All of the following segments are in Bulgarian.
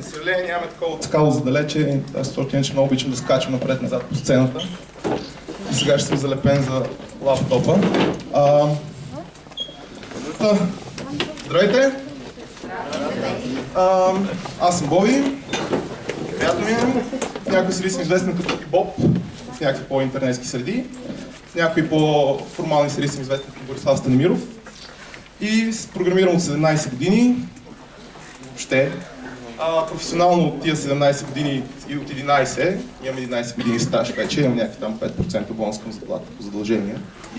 съжаление нямаме такова скало задалече, аз че много обичам да скачам напред-назад по сцената. И сега ще съм залепен за лаптопа. Здравейте! Аз съм Боби. Приятно ми е. В някои среди съм известен като Боб, в някакви по-интернетски среди. В някои по-формални среди съм известен като Борислав Станимиров. И програмирам от 17 години. Въобще. Професионално от тия 17 години и от 11, имам 11 години стаж вече, имам някакви там 5% бонус към заплата по задължения.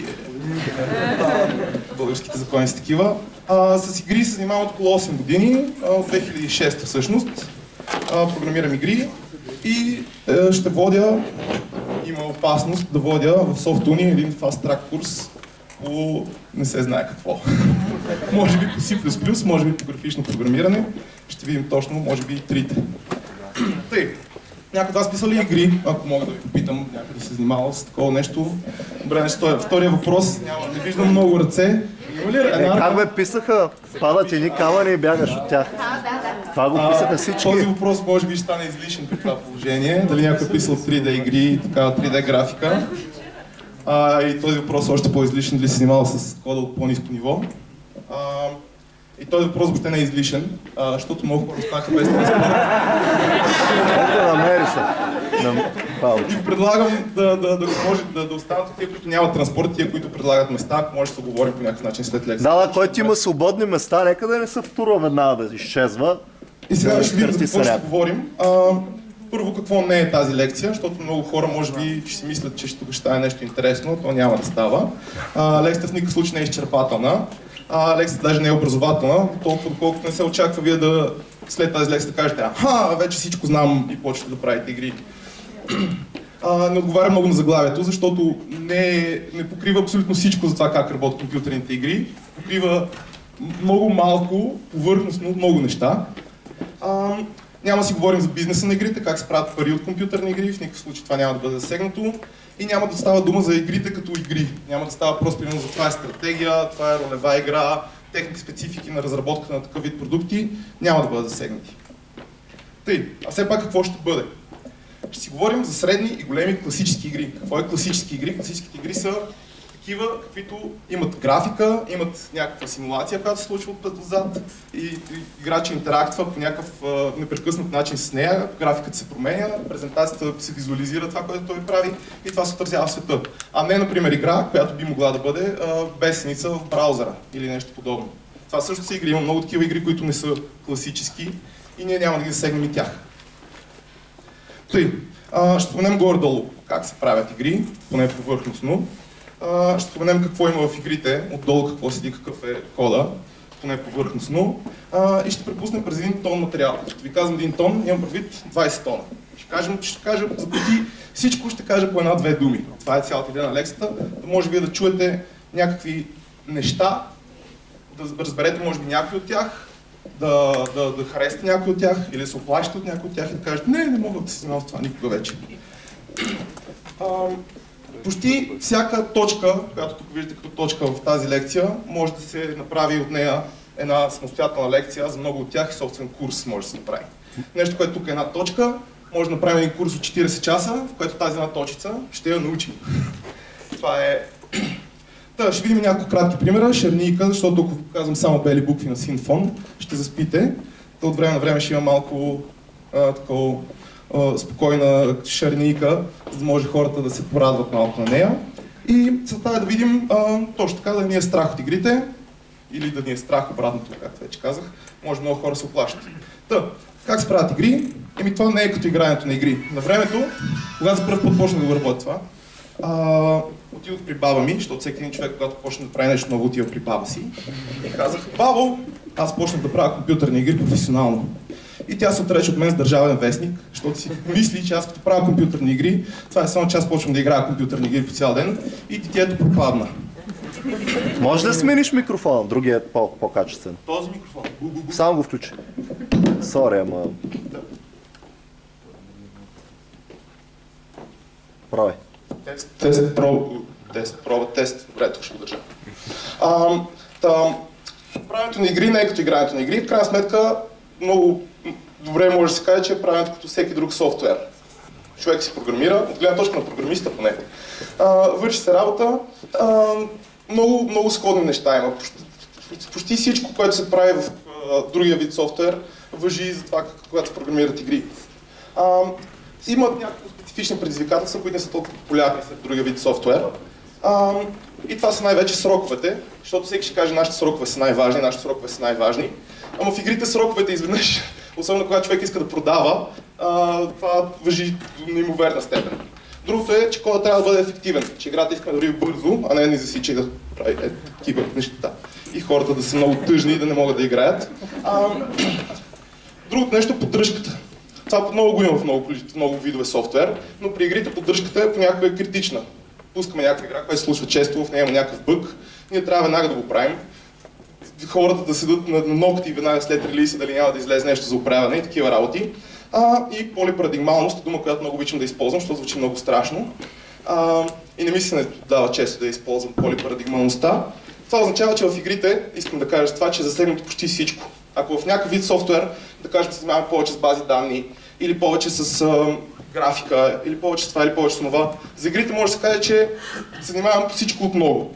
Българските закони са такива. С игри се занимавам от около 8 години, от 2006 всъщност. Програмирам игри и ще водя, има опасност да водя в SoftUni един fast-track курс по не се знае какво. Може би по C++, може би по графично програмиране. Ще видим точно, може би и трите. Тъй, някой от вас писал ли игри, ако мога да ви попитам, някой да се занимава с такова нещо? Добре, втория въпрос, не виждам много ръце. Как ме писаха? Падат едни камъни и бягаш от тях. Това го писаха всички. Този въпрос може би ще стане излишен при това положение. Дали някой е писал 3D игри, такава 3D графика. И този въпрос е още по-излишен, дали се занимава с кода от по-ниско ниво. И този въпрос въобще не е излишен, защото много хора останаха без транспорт. Ето намери се. И предлагам да останат тия, които нямат транспорт, тия, които предлагат места, ако може да се оговорим по някакъв начин след лекция. Да, който има свободни места, нека да не се втурва веднага да изчезва. И сега ще видим за какво ще говорим. Първо, какво не е тази лекция, защото много хора може би ще си мислят, че тук ще стане нещо интересно, то няма да става. Лекцията в никакъв случай не е изчерпателна. Лекцията даже не е образователна, толкова доколкото не се очаква вие да след тази лекция да кажете вече всичко знам и почвате да правите игри. Не отговаря много на заглавието, защото не покрива абсолютно всичко за това как работят компютърните игри. Покрива много малко, повърхностно, много неща. Няма да си говорим за бизнеса на игрите, как се правят пари от компютърни игри, в никакъв случай това няма да бъде засегнато. И няма да става дума за игрите като игри. Няма да става просто примерно за това е стратегия, това е ролева игра, техните специфики на разработка на такъв вид продукти няма да бъдат засегнати. Тъй, а все пак какво ще бъде? Ще си говорим за средни и големи класически игри. Какво е класически игри? Класическите игри са такива, каквито имат графика, имат някаква симулация, която се случва отзад и играча интерактва по някакъв непрекъснат начин с нея, графиката се променя, презентацията се визуализира това, което той прави и това се отразява в света. А не, например, игра, която би могла да бъде бесеница в браузъра или нещо подобно. Това също са игри. Има много такива игри, които не са класически и ние няма да ги засегнем и тях. Тъй, ще споменем горе-долу как се правят игри, поне повърхностно. Ще споменем какво има в игрите, отдолу какво седи, какъв е кода, поне повърхностно. И ще препуснем през 1 тон материал. Като ви казвам 1 тон, имам предвид 20 тона. Ще кажа за преди всичко, ще кажа по една-две думи. Това е цялата идея на лекцията, да може вие да чуете някакви неща, да разберете може би някои от тях, да харесате някои от тях или да се оплашите от някои от тях и да кажете не мога да се занимавам с това никога вече. Почти всяка точка, която тук виждате като точка в тази лекция, може да се направи от нея една самостоятелна лекция, за много от тях и собствен курс може да се направи. Нещо, което тук е една точка, може да направим един курс от 40 часа, в който тази една точица ще я научим. Това е... ще видим няколко кратки примера, шарнийка, защото ако казвам само бели букви на син фон, ще заспите. От време на време ще има малко такова спокойна шарнийка, за да може хората да се порадват малко на нея. И целта е да видим точно така да ни е страх от игрите, или да ни е страх обратното, както вече казах. Може много хора се оплащат. Как се правят игри? Това не е като игрането на игри. На времето, когато за първ път почнах да работя това, отидох при баба ми, защото всеки един човек, когато почне да прави нещо ново, отива при баба си. И казах, бабо, аз почнах да правя компютърни игри професионално. И тя се отрече от мен с Държавен вестник, защото си мисли, че аз като правя компютърни игри, това е само че аз почвам да играя компютърни игри по цял ден и детето пропадна. Може да смениш микрофона, другия е по-качествен. Този микрофон. Само го включи. Сори, ама... Пробай. Тест. Добре, тук ще го държа. Правенето на игри не е като игрането на игри. В крайна сметка, много добре добре може да се каже, че е правен като всеки друг софтуер. Човек си програмира, от гледна точка на програмиста поне. Върши се работа, много сходни неща има. Почти всичко, което се прави в другия вид софтуер, важи и за това, когато се програмират игри. Имат някакво специфични предизвикателства, които не са толкова популярни в другия вид софтуер. И това са най-вече сроковете, защото всеки ще каже, нашите срокове са най-важни, Ама в игрите сроковете изведнъж, особено когато човек иска да продава, това важи до неимоверна степен. Другото е, че кода трябва да бъде ефективен, че играта иска да върви бързо, а не да ни засича да прави такива неща. И хората да са много тъжни и да не могат да играят. Другото нещо е поддръжката. Това много го има в много видове софтуер, но при игрите поддръжката понякога е критична. Пускаме някаква игра, която се случва често, в нея има някакъв бъг, ние трябва веднага да го правим. Хората да седат на ногти веднага след релиза, дали няма да излезе нещо за оправяне и такива работи. И полипарадигмалност е дума, която много обичам да използвам, защото звучи много страшно. И не ми се не дава често да използвам полипарадигмалността. Това означава, че в игрите, искам да кажа това, че е засегнато почти всичко. Ако в някакъв вид софтуер, да кажем, се занимаваме повече с бази данни, или повече с графика, или повече с това, или повече с това, за игрите може да се каже, че се занимаваме по всичко отново.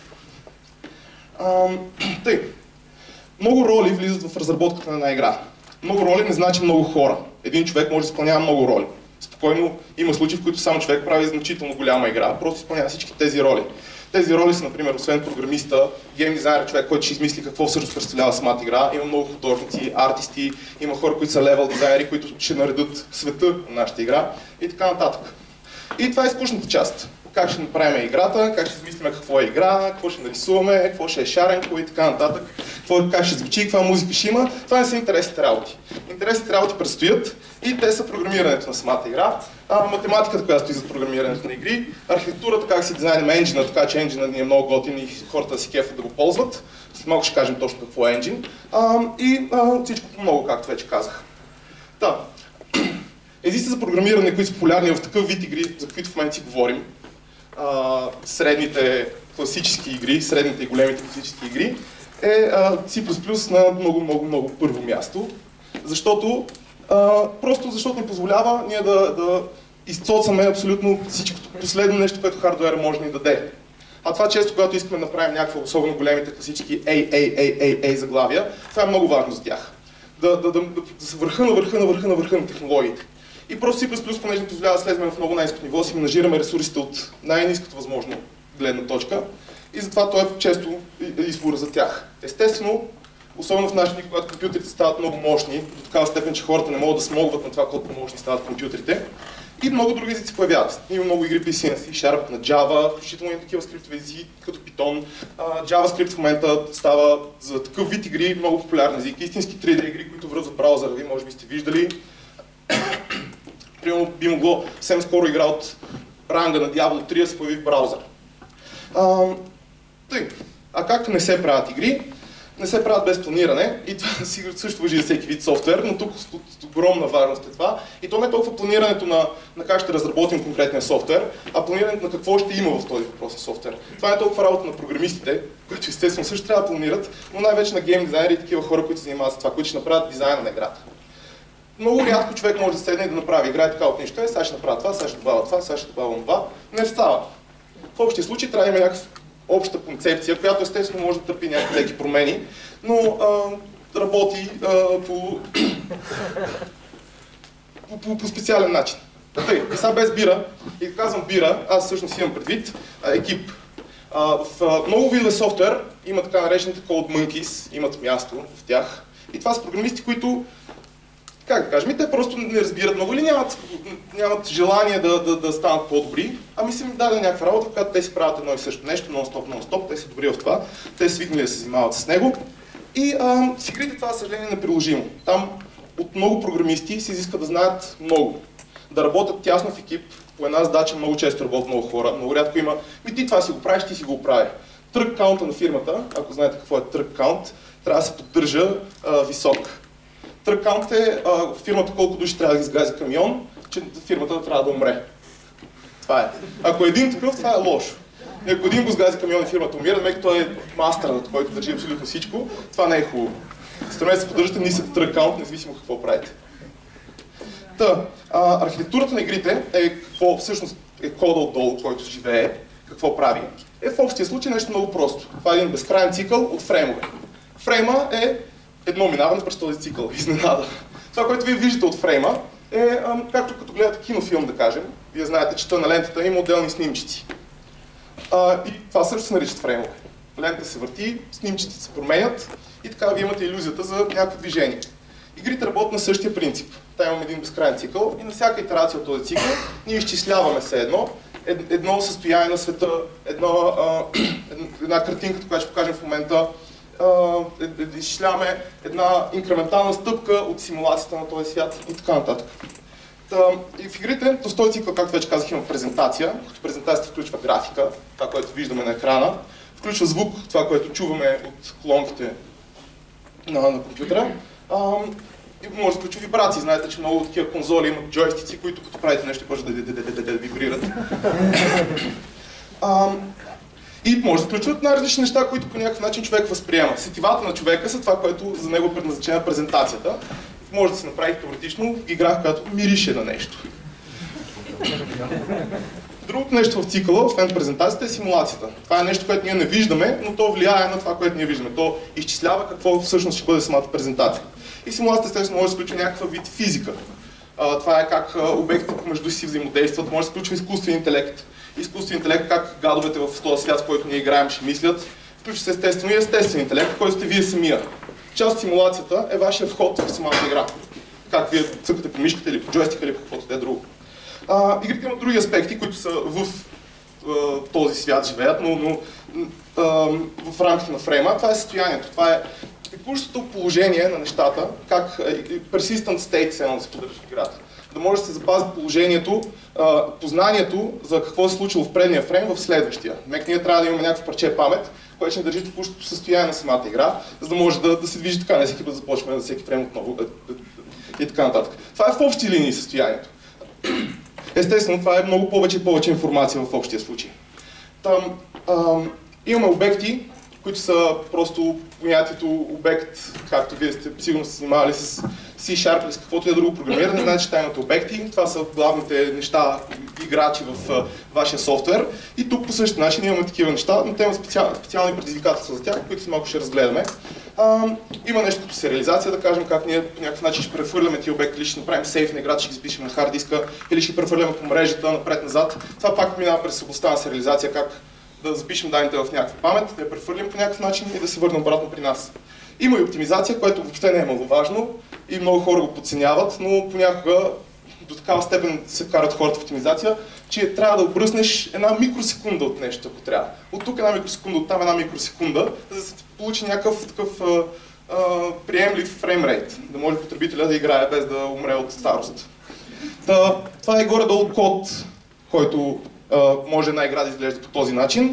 Тъй, много роли влизат в разработката на една игра. Много роли не значи много хора. Един човек може да изпълнява много роли. Спокойно има случаи, в които само човек прави значително голяма игра, просто изпълнява всички тези роли. Тези роли са, например, освен програмиста, гейм дизайнер, човек, който ще измисли какво всъщност представлява самата игра. Има много художници, артисти, има хора, които са левел дизайнери, които ще наредят света на нашата игра и така нататък. И това е скучната част. Как ще направим играта, как ще измислим какво е игра, какво ще нарисуваме, какво ще е шаренко и така нататък, как ще звучи, каква музика ще има. Това не са интересните работи. Интересните работи предстоят и те са програмирането на самата игра, математиката, която стои за програмирането на игри, архитектурата, как си дизайнем енджина, така че енджина ни е много готин и хората да си кефят да го ползват. След малко ще кажем точно какво е енджин. И всичкото много, както вече казах. Езиците за програмиране, които са популярни в такъв вид игри, за които в момента си говорим, средните класически игри, средните и големите класически игри, е C++ на много първо място, защото ни позволява ние да изцоцаме абсолютно всичкото последно нещо, което хардуера може да ни даде. А това често, когато искаме да направим някаква, особено големите класически A заглавия, това е много важно за тях. Да са върха на технологиите. И просто C++, понеже позволява да слезем в много най-ниското ниво, си менажираме ресурсите от най-ниската възможно гледна точка и затова той е често избор за тях. Естествено, особено в наши дни, когато компютрите стават много мощни, до такава степен, че хората не могат да смогват на това колко мощни стават компютрите, и много други езици появяват. Има много игри писани на C Sharp, на Java, включително и такива скриптови езици, като Python. JavaScript в момента става за такъв вид игри много популярен език. Истински 3D игри, които връзват браузъра ви, може би сте виждали. Примерно би могло съвсем скоро игра от ранга на Diablo 3 да се появи в браузър. А както не се правят игри, не се правят без планиране и това също важи за всеки вид софтуер, но тук с огромна важност е това. И то не е толкова планирането на как ще разработим конкретния софтуер, а планирането на какво ще има в този въпросен софтуер. Това не е толкова работа на програмистите, които естествено също трябва да планират, но най-вече на гейм дизайнери и такива хора, които се занимават с това, които ще направят дизайна на играта. Много рядко човек може да седне и да направи игра и така от нищо. Сега ще направя това, сега ще добавя това, сега ще добавя това. Не става. В общия случай трябва да има някаква обща концепция, която естествено може да търпи някакви леки промени, но работи по специален начин. И сега без бира, и казвам бира, аз всъщност имам предвид екип. В много видове софтуер има така наречените Code Monkeys, имат място в тях. И това са програмисти, които, как да кажем, те просто не разбират много или нямат желание да станат по-добри, ами са им даден някаква работа, когато те си правят едно и също нещо, нон-стоп, те са добри в това, те са свикнали да се занимават с него. И в игрите това, съжаление, е неприложимо. Там от много програмисти се изиска да знаят много, да работят тясно в екип, по една задача много често работят много хора, много рядко има, ти това си го правиш, ти си го оправи. Тръг каунта на фирмата, ако знаете какво е тръг каунт, трябва да се поддържа висок. Тръг каунт е фирмата колко души трябва да изгази камион, че фирмата трябва да умре. Това е. Ако един такъв, това е лошо. И ако един го сгази камион и фирмата умира, мек той е мастърът, който държи абсолютно всичко, това не е хубаво. Стремете се поддържате нисък тръг каунт, независимо какво правите. Архитектурата на игрите е какво всъщност е кода отдолу, който живее, какво прави. В общия случай нещо много просто. Това е един безкрайен цикъл от фреймове. Фрейма е едно минаване през този цикъл, изненада. Това, което вие виждате от фрейма е, както като гледате кинофилм, да кажем. Вие знаете, че на лентата има отделни снимчици. И това също се наричат фреймове. Лента се върти, снимчиците се променят и така вие имате илюзията за някакво движение. Игрите работят на същия принцип. Та имаме един безкрайен цикъл и на всяка итерация от този цикъл ние изчисляваме се едно състояние на света, една картинка, която ще покажем в момента, изчисляваме една инкрементална стъпка от симулацията на този свят и така нататък. И в игрите, в този цикъл, както вече казах, има презентация, като презентацията включва графика, това, което виждаме на екрана, включва звук, това, което чуваме от колонките на компютъра. И може да включва вибрации. Знаете, че много такива конзоли имат джойстици, които като правите нещо, може да вибрират. И може да включват най-различни неща, които по някакъв начин човек възприема. Сетивата на човека са това, което за него е предназначена презентацията. Може да се направи теоретично игра, която мирише на нещо. Другото нещо в цикъла, освен презентацията, е симулацията. Това е нещо, което ние не виждаме, но то влияе на това, което ние виждаме. То изчислява какво всъщност ще бъде самата презентация. И симулацията естествено може да се включва някаква вид физика. Това е как обектите помежду си взаимодействат, може да се включва изкуствен интелект. Изкуствен интелект, как гадовете в този свят, в който ние играем, ще мислят. Включва се естествено и естествен интелект, който сте вие самия. Част от симулацията е вашия вход в самата игра. Как вие цъкате по мишката или по джойстика или по каквото е друго. Игрите имат други аспекти, които са в този свят живеят, но в рамките на фрейма. Това е състоянието. Това е текущото положение на нещата, как persistent state се поддържа в играта. Да може да се запази положението, познанието за какво се случило в предния фрейм в следващия. Ние трябва да имаме някакво парче памет, което ще държи текущото състояние на самата игра, за да може да се движи така, не всеки път започваме за всеки фрейм отново и така нататък. Това е в общи линии състоянието. Естествено, това е много повече и повече информация в общия случай. Имаме обекти, които са просто понятието обект, както вие сте сигурно се занимавали с C# или с каквото и друго програмиране, значи че имате обекти, това са главните неща, играчи в вашия софтуер. И тук по същия начин имаме такива неща, но те имат специални предизвикателства за тях, които малко ще разгледаме. Има нещо като сериализация, да кажем, как ние по някакъв начин ще прехвърляме тия обекти, или ще направим сейф на играта, ще ги запишем на хард диска, или ще прехвърляме по мрежата напред-назад. Това пак минава през областта на сериализация, как да запишем данните в някаква памет, да я прехвърлим по някакъв начин и да се върне обратно при нас. Има и оптимизация, което въобще не е маловажно и много хора го подценяват, но понякога до такава степен се вкарат хората в оптимизация, че трябва да обръснеш една микросекунда от нещо, ако трябва. От тук една микросекунда, от там една микросекунда, за да се получи някакъв такъв приемлив фреймрейт, да може потребителя да играе без да умре от старост. Това е горе-долу код, който може една игра да изглежда по този начин.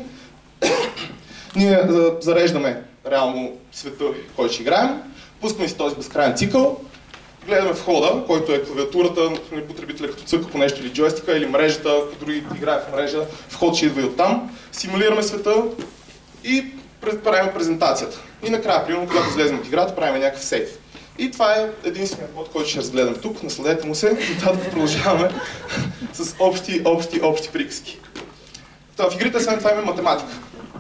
Ние зареждаме реално света, в който ще играем, пускаме си този безкрайен цикъл, гледаме входа, който е клавиатурата на потребителя, като цъка по нещо или джойстика, или мрежата, ако други играе в мрежа, вход ще идва и оттам. Симулираме света и правим презентацията. И накрая, примерно, когато излезем от играта, правим някакъв сейф. И това е единственият код, който ще разгледам тук. Насладете му се, нататък продължаваме с общи приказки. В игрите след това има математика.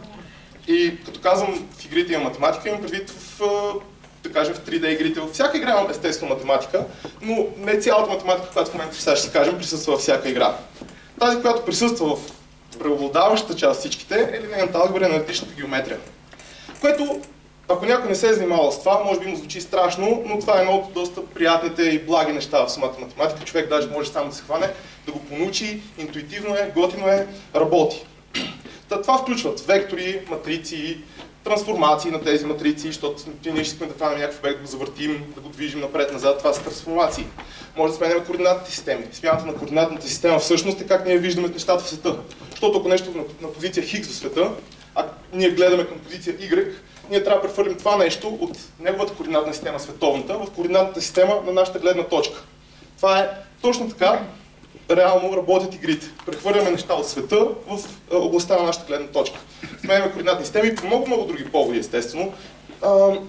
И като казвам в игрите има математика, имам предвид да кажем в 3D игрите. Във всяка игра има естествено математика, но не цялата математика, която в момента сега ще кажем, присъства във всяка игра. Тази, която присъства в преобладаващата част всичките, е линейната алгебра и аналитичната геометрия. Което, ако някой не се е занимавал с това, може би му звучи страшно, но това е едно от доста приятните и благи неща в самата математика. Човек даже може само да се хване, да го понаучи, интуитивно е, готино е, работи. Това включват вектори, матрици, трансформации на тези матрици, защото ние ще искаме да хванем някакъв обект, да го завъртим, да го движим напред-назад. Това са трансформации. Може да сменяме координатните системи. Смяната на координатната система всъщност е как ние виждаме нещата в света. Защото ако нещо на позиция X в света, а ние гледаме към позиция Y, ние трябва да прехвърлим това нещо от неговата координатна система, световната, в координатната система на нашата гледна точка. Това е точно така, реално работят игрите. Прехвърляме неща от света в областта на нашата гледна точка. Сменяме координатни системи по много други поводи, естествено.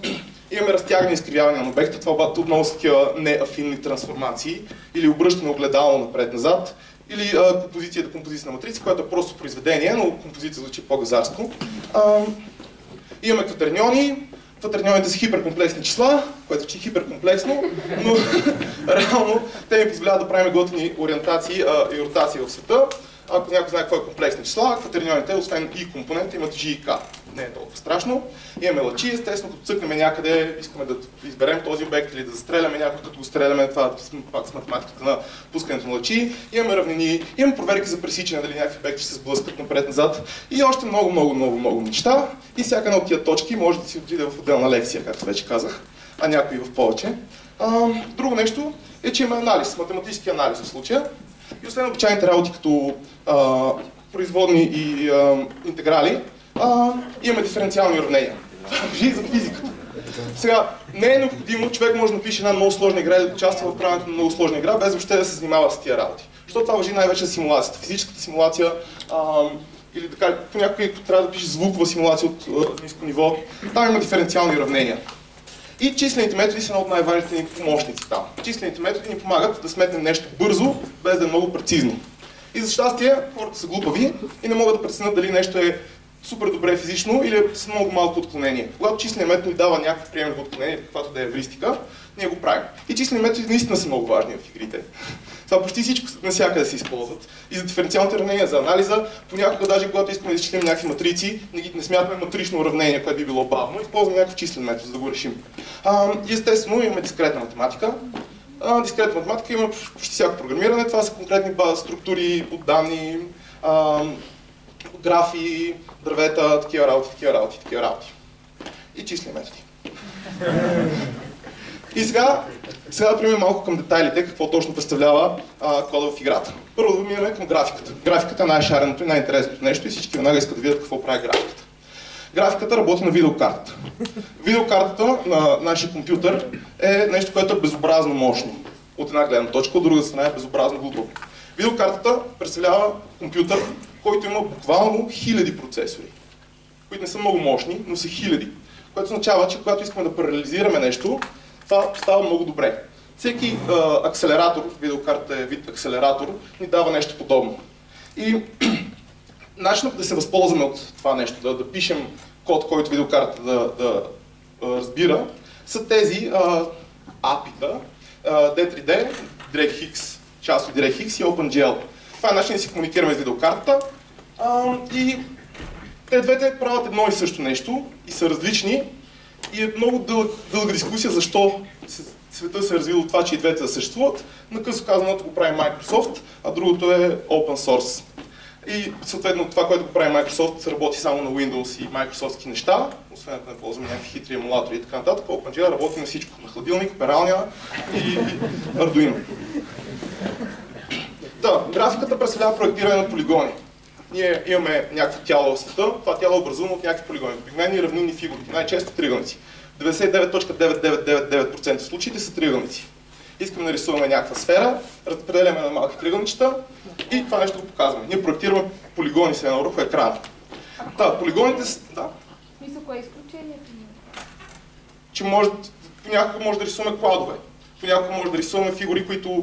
Имаме разтягане и изкривяване на обекта, това отново са такива неафинни трансформации, или обръщане огледало напред-назад, или композиция до композиция на матрици, която е просто произведение, но композиция звучи по-газарско. Имаме кватерниони. Кватернионите са хиперкомплексни числа, което звучи хиперкомплексно, но реално те ни позволяват да правим готини ориентации и ротации в света. Ако някой знае какво е комплексни числа, кватернионите, освен и компонент, имат G и K. Не е толкова страшно. Имаме лъчи, естествено, като цъкнем някъде, искаме да изберем този обект или да застреляме някой, като го стреляме, това пак с математиката на пускането на лъчи. Имаме равнини, имаме проверки за пресичане, дали някакви обекти ще се сблъскат напред-назад и още много неща. И всяка една от тия точки може да си отиде в отделна лекция, както вече казах, а някои в повече. Друго нещо е, че има анализ, математически анализ в случая. И освен обичайните работи като производни и интеграли, имаме диференциални уравнения. Това важи за физиката. Сега, не е необходимо, човек може да напише една много сложна игра и да участва в правенето на много сложна игра, без въобще да се занимава с тия работи. Защото това важи най-вече за симулацията. Физическата симулация, или да кажа, понякога трябва да пише звукова симулация от ниско ниво, там има диференциални уравнения. И числените методи са една от най-важните ни помощници там. Числените методи ни помагат да сметнем нещо бързо, без да е много прецизно. И за щастие, хората са глупави и не могат да преценят дали нещо е супер добре физично или е с много малко отклонение. Когато численият метод ни дава някакво приемливо отклонение, каквато да е евристика, ние го правим. И числени методи наистина са много важни в игрите. Това почти всичко навсякъде се използват. И за диференциалните уравнения, за анализа, понякога даже когато искаме да изчислим някакви матрици, не смятаме матрично уравнение, което би било бавно, използваме някакъв числен метод, за да го решим. И естествено имаме дискретна математика. Дискретна математика има почти всяко програмиране, това са конкретни структури от данни, графи, дървета, такива работи. И числени методи. И сега да преминем малко към детайлите, какво точно представлява кода в играта. Първо да минем към графиката. Графиката е най-шареното и най-интересното нещо и всички веднага искат да видят какво прави графиката. Графиката работи на видеокартата. Видеокартата на нашия компютър е нещо, което е безобразно мощно. От една гледна точка, от друга страна е безобразно глупаво. Видеокартата представлява компютър, който има буквално хиляди процесори, които не са много мощни, но са хиляди. Което означава, че когато искаме да паралелизираме нещо, това става много добре. Всеки акселератор, видеокарта е вид акселератор, ни дава нещо подобно. И начинът да се възползваме от това нещо, да пишем код, който видеокарта да разбира, са тези API-та, D3D, DirectX, част от DirectX и OpenGL. Това е начин да си комуникираме с видеокартата. И те двете правят едно и също нещо и са различни. И е много дълга дискусия защо света се е развил от това, че и двете да съществуват. Накъсно казаното го прави Microsoft, а другото е Open Source. И съответно това, което го прави Microsoft, работи само на Windows и Microsoftски неща, освен ако не ползваме някакви хитри емулатори и така нататък. OpenGL работи на всичко, на хладилник, пералня и Arduino. Да, графиката представлява проектиране на полигони. Ние имаме някакво тяло в света, това тяло е образувано от някакви полигони, обикновени равнинни фигури, най-често триъгълници. 99.99% в случаите са триъгълници. Искаме да рисуваме някаква сфера, разпределяме на малки триъгълничета и това нещо го показваме. Ние проектираме полигони с едно върху екрана. Да, полигоните са... Да. Мисля, кое е изключението? Че понякога може да рисуваме кладове. Понякога може да рисуваме фигури, които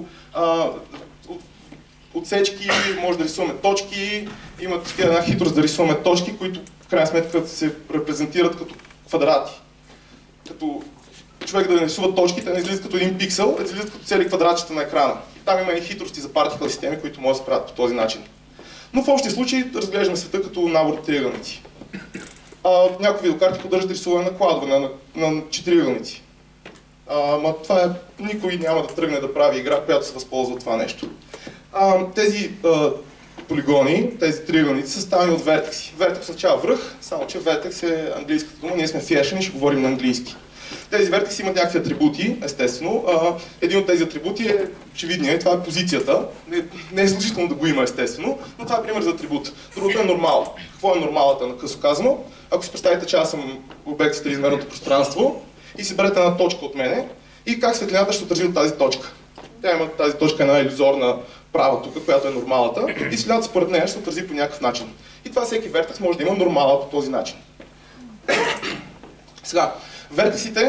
отсечки, може да рисуваме точки, има една хитрост да рисуваме точки, които в крайна сметка се репрезентират като квадрати. Като човек да нарисува точките, не излизат като един пиксел, а излизат като цели квадратчета на екрана. И там има и хитрости за партикъл системи, които могат да се правят по този начин. Но в общия случай разглеждаме света като набор от триъгълници. Някои видеокарти поддържат рисуване на кладове, на четириъгълници. Това е... Никой няма да тръгне да прави игра, която се възползва от това нещо. Тези полигони, тези триъгълници са съставени от вертекси. Вертекс означава връх, само че вертекс е английската дума, ние сме fashion и ще говорим на английски. Тези вертекси имат някакви атрибути, естествено. Един от тези атрибути е очевидният, това е позицията. Не е задължително да го има, естествено, но това е пример за атрибут. Другото е нормал. Какво е нормалата, на късо казано? Ако си представите, че аз съм обект в триизмерното пространство и си берете една точка от мене и как светлината ще отрази от тази точка. Тази точка е една илюзорна права тук, която е нормалата, и светлината според нея ще се отрази по някакъв начин. И това всеки вертекс може да има нормала по този начин. Сега, Вертексите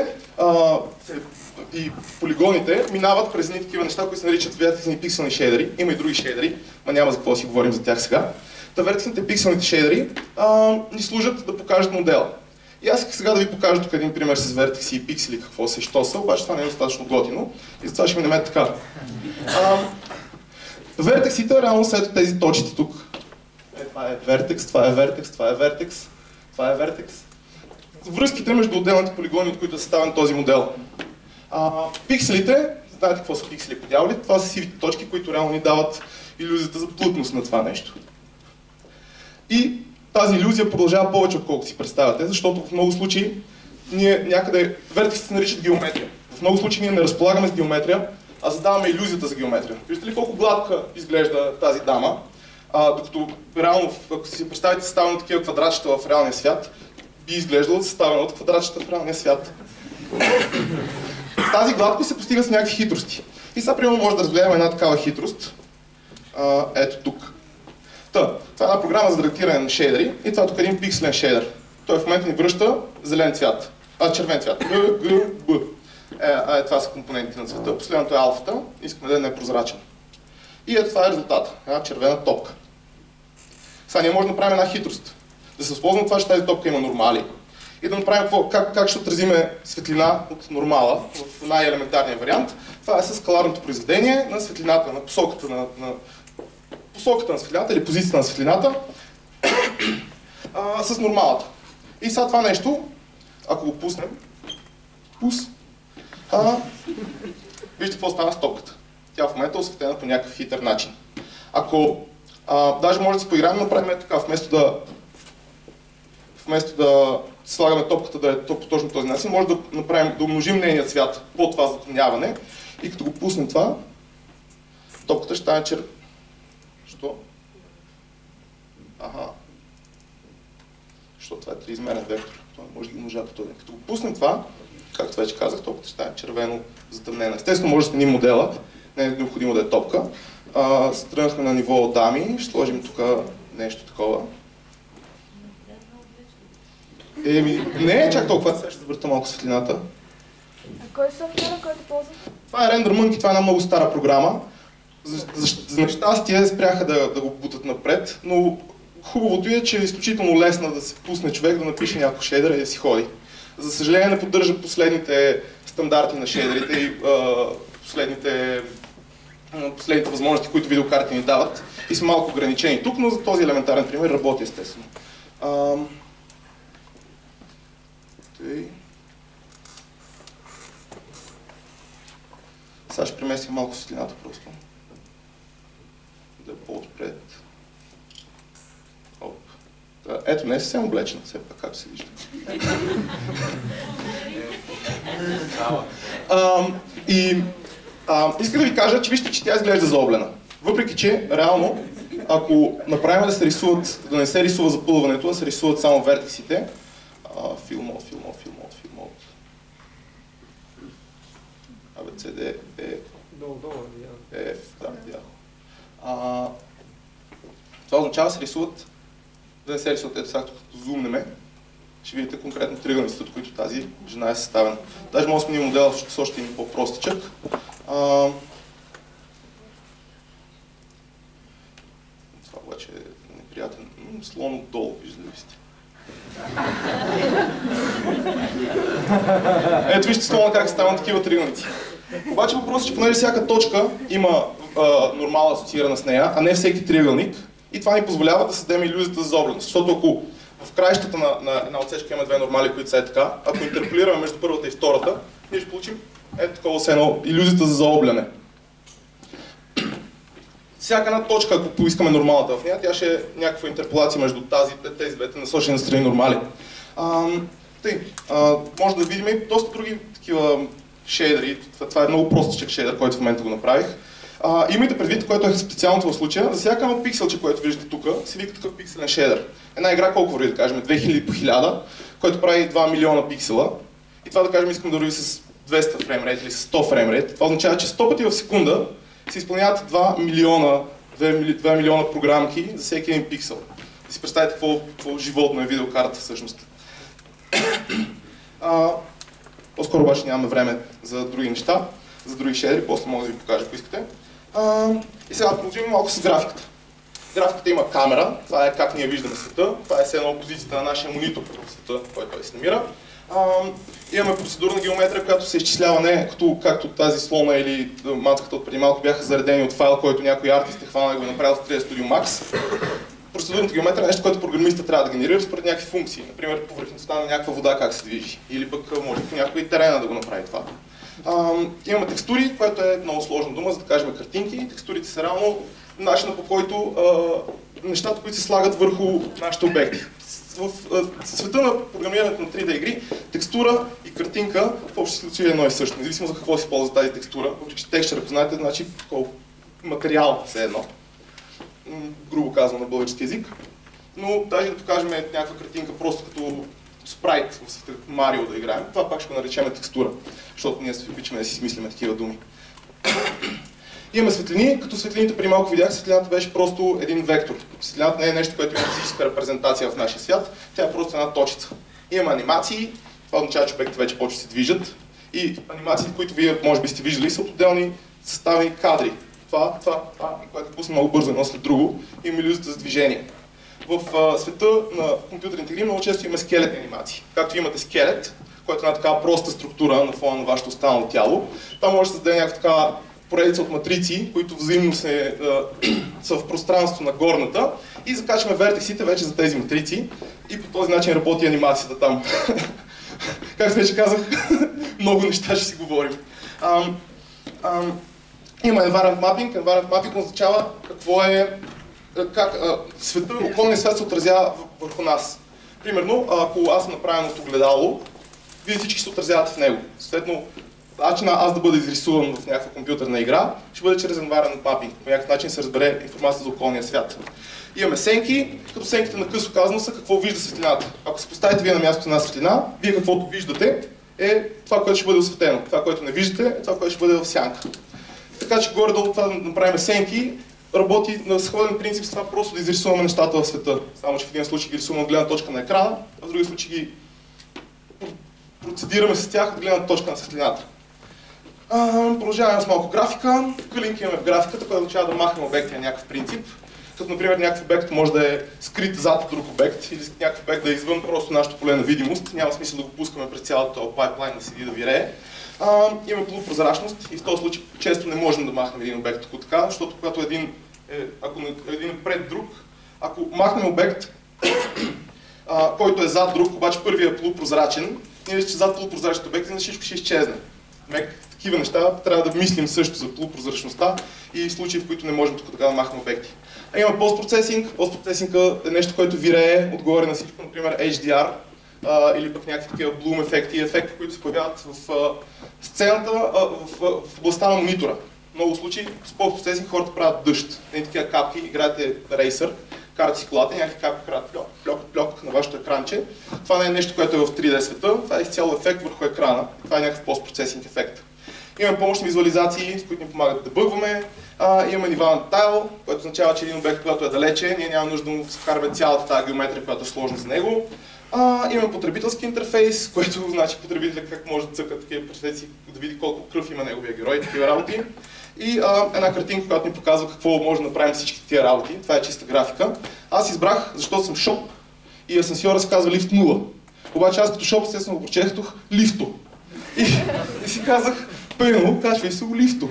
и полигоните минават през едни такива неща, които се наричат вертексни пикселни шейдери. Има и други шейдери, но няма за какво да си говорим за тях сега. Вертексните пикселните шейдери ни служат да покажат модела. И аз исках сега да ви покажа тук един пример с вертекси и пиксели, какво се и що са, обаче това не е достатъчно готино и затова ще минем така. Вертексите реално след тези точки тук. Това е вертекс, това е вертекс, това е вертекс, това е вертекс. Връзките между отделните полигони, от които е съставен този модел. Пикселите, знаете какво са пиксели по дяволи? Това са сивите точки, които реално ни дават илюзията за плътност на това нещо. И тази илюзия продължава повече, отколкото си представяте, защото в много случаи ние някъде вертексите се наричат геометрия. В много случаи ние не разполагаме с геометрия, а задаваме илюзията за геометрия. Виждате ли колко гладка изглежда тази дама, докато реално, ако си представите съставено от такива квадратчета в реалния свят, би изглеждало съставено от квадратчета в реалния свят. Тази гладкост се постига с някакви хитрости. И сега, примерно, може да разгледаме една такава хитрост. Ето тук. Това е една програма за редактиране на шейдери и това е тук един пикселен шейдер. Той в момента ни връща зелен цвят, червен цвят. Б. Това са компонентите на цвета. Последното е алфата. Искаме да е непрозрачен. И ето това е резултата. Една червена топка. Сега ние можем да направим една хитрост. Да се възползваме това, че тази топка има нормали. И да направим как ще отразиме светлина от нормала в най-елементарния вариант. Това е с скаларното произведение на светлината, на посоката на светлината или позицията на светлината с нормалата. И сега това нещо, ако го пуснем, вижте какво стана с топката. Тя в момента е осветена по някакъв хитър начин. Ако даже може да се поиграем, направим така, вместо да слагаме топката да е по точно този начин, може да направим, да умножим нейния цвят по това затъмняване и като го пуснем това, топката ще стане червена. Що? Защото това е триизмерен вектор. Това може да ги умножа по този. Като го пуснем това, както вече казах, топката ще стане червено затъмнена. Естествено може да сменим модела, не е необходимо да е топка. Стръгнахме на ниво дами, ще сложим тук нещо такова. Не е чак толкова, сега ще завърта малко светлината. А кой е софтуера, който ползва? Това е RenderMonkey, това е една много стара програма. За нещастие спряха да го бутат напред, но хубавото е, че е изключително лесно да се пусне човек да напише някакво шейдер и да си ходи. За съжаление не поддържа последните стандарти на шейдерите и последните възможности, които видеокарти ни дават и са малко ограничени тук, но за този елементарен пример работи естествено. Сега ще преместим малко светлината просто. Да е по-отпред. Ето, не е съвсем облечена, все пак както се вижда. Искам да ви кажа, че вижте, че тя изглежда заоблена. Въпреки, че реално, ако направим да не се рисува запълването, да се рисуват само вертексите, Fill mode. ABCD е... Това означава да не се рисуват, ето сега като зумнеме, ще видите конкретно триъгълниците, от които тази жена е съставена. Даже може да сменим модела с още един по-простичък. Това обаче е неприятен. Слон отдолу, виждали сте. Ето вижте слона как стават такива триъгълници. Обаче въпросът е, че понеже всяка точка има нормала асоциирана с нея, а не всеки триъгълник, и това ни позволява да създадем илюзията за заобленост. Защото ако в краищата на една отсечка има две нормали, които са така, ако интерполираме между първата и втората, ние ще получим ето такова с едно илюзията за заобляне. Всяка една точка, ако поискаме нормалата в нея, тя ще е някаква интерполация между тези двете насочени на страни нормали. Може да видим и доста други такива шейдери. Това е много простичък шейдер, който в момента го направих. Имайте предвид, което е специалното в случая. За всяка едно пикселче, което виждате тук, се вика такъв пикселен шейдер. Една игра колко върви, да кажем, 2000 по 1000, който прави 2 милиона пиксела. И това да кажем искам да върви с 200 фреймрейт или с 100 фреймрейт. Това означава, че 100 пъти в секунда се изпълняват 2 милиона програмки за всеки един пиксел. Да си представите какво животно е видеокарта всъщност. По-скоро обаче нямаме време за други неща, за други шедери, после мога да ви покажа, ако искате. И сега продължим малко с графиката. Графиката има камера, това е как ние виждаме света, това е все едно позицията на нашия монитор в света, в който той се намира. Имаме процедурна геометрия, която се изчислява не както тази слона или мацката от преди малко бяха заредени от файл, който някой артист е хванал и го е направил в 3D Studio Max. Процедурната геометрия е нещо, което програмиста трябва да генерира според някакви функции. Например, повърхността на някаква вода как се движи. Или пък може по някой терена да го направи това. Имаме текстури, което е много сложна дума, за да кажем картинки. Текстурите са реално начина, по който нещата, които се слагат върху нашите обекти. В света на програмирането на 3D игри, текстура и картинка в общи случаи е едно и също. Независимо за какво се използва тази текстура, въпреки че текстчера, знаете, значи материал все едно. Грубо казвам на български език. Но даже да покажем някаква картинка просто като спрайт в света, като Марио да играем, това пак ще го наречем текстура, защото ние обичаме да си смислиме такива думи. Имаме светлини, като светлините при малко видях, светлината беше просто един вектор. Светлината не е нещо, което има физическа репрезентация в нашия свят, тя е просто една точица. Имаме анимации, това означава, че обектите вече почват да се движат. И анимациите, които вие може би сте виждали, са от отделни съставени кадри. Това, и което пусне много бързо едно след друго, има илюзията за движение. В света на компютърните игри много често има скелетни анимации. Както имате скелет, който е една такава проста структура на фона на вашето останало тяло, това може да създаде някаква така поредица от матрици, които взаимно са в пространството на горната и закачваме вертексите вече за тези матрици и по този начин работи анимацията там. Както вече казах, много неща ще си говорим. Има environment mapping. Environment mapping означава какво е, как света, околният свят се отразява върху нас. Примерно, ако аз съм направен от огледало, вие всички се отразявате в него. Съответно, начинът аз да бъда изрисуван в някаква компютърна игра, ще бъде чрез environment mapping. По някакъв начин се разбере информация за околния свят. Имаме сенки, като сенките на късо казано са какво вижда светлината. Ако се поставите вие на мястото на светлина, вие каквото виждате е това, което ще бъде осветено. Това, което не виждате, е това, което ще бъде в сянка. Така че горе-долу това да направим сенки, работи на сходен принцип с това просто да изрисуваме нещата в света. Само че в един случай ги рисуваме от гледна точка на екрана, а в други случай ги процедираме с тях от гледна точка на светлината. Продължаваме с малко графика. Тук линк имаме в графиката, която означава да махнем обекти на някакъв принцип. Като например някакъв обект може да е скрит зад друг обект или някакъв обект да е извън просто нашото поле на видимост. Няма смисъл да го пускаме през цялата този пайплайн да седи да вирее. Имаме полупрозрачност и в този случай често не можем да махнем един обект тук така, защото когато ако един е пред друг, ако махнем обект, който е зад друг, обаче първият е полупрозрачен, ние че зад полупрозрачните обекти на всичко ще изчезне. Такива неща трябва да мислим също за полупрозрачността и случаи, в които не можем тук така да махнем обекти. Има постпроцесинг. Постпроцесинга е нещо, което вирее отгоре на всичко, например HDR или пък някакви такива bloom ефекти, ефекти, които се появяват в сцената, в областта на монитора. В много случаи с постпроцесинг хората правят дъжд. Не такива капки, играете рейсър, карате си колата и някакви капки правят плёк на вашето екранче. Това не е нещо, което е в 3D света, това е изцяло ефект върху екрана. Това е някакъв постпроцесинг ефект. Имаме помощни визуализации, с които ни помагат да бъгваме. Имаме нива на тайл, което означава, че един обект, когато е далече, ние няма нужда да му вкарваме цялата тази геометрия, която е сложна за него. Имаме потребителски интерфейс, което значи потребителят как може да цъка такива процеси, да види колко кръв има неговия герой, такива работи. И една картинка, която ни показва какво може да направим всички тия работи. Това е чиста графика. Аз избрах, защото съм шоп и асансьора се казва лифт 0. Обаче аз като шоп естествено го прочетох лифто. И си казах, пълно, качвай се го лифто.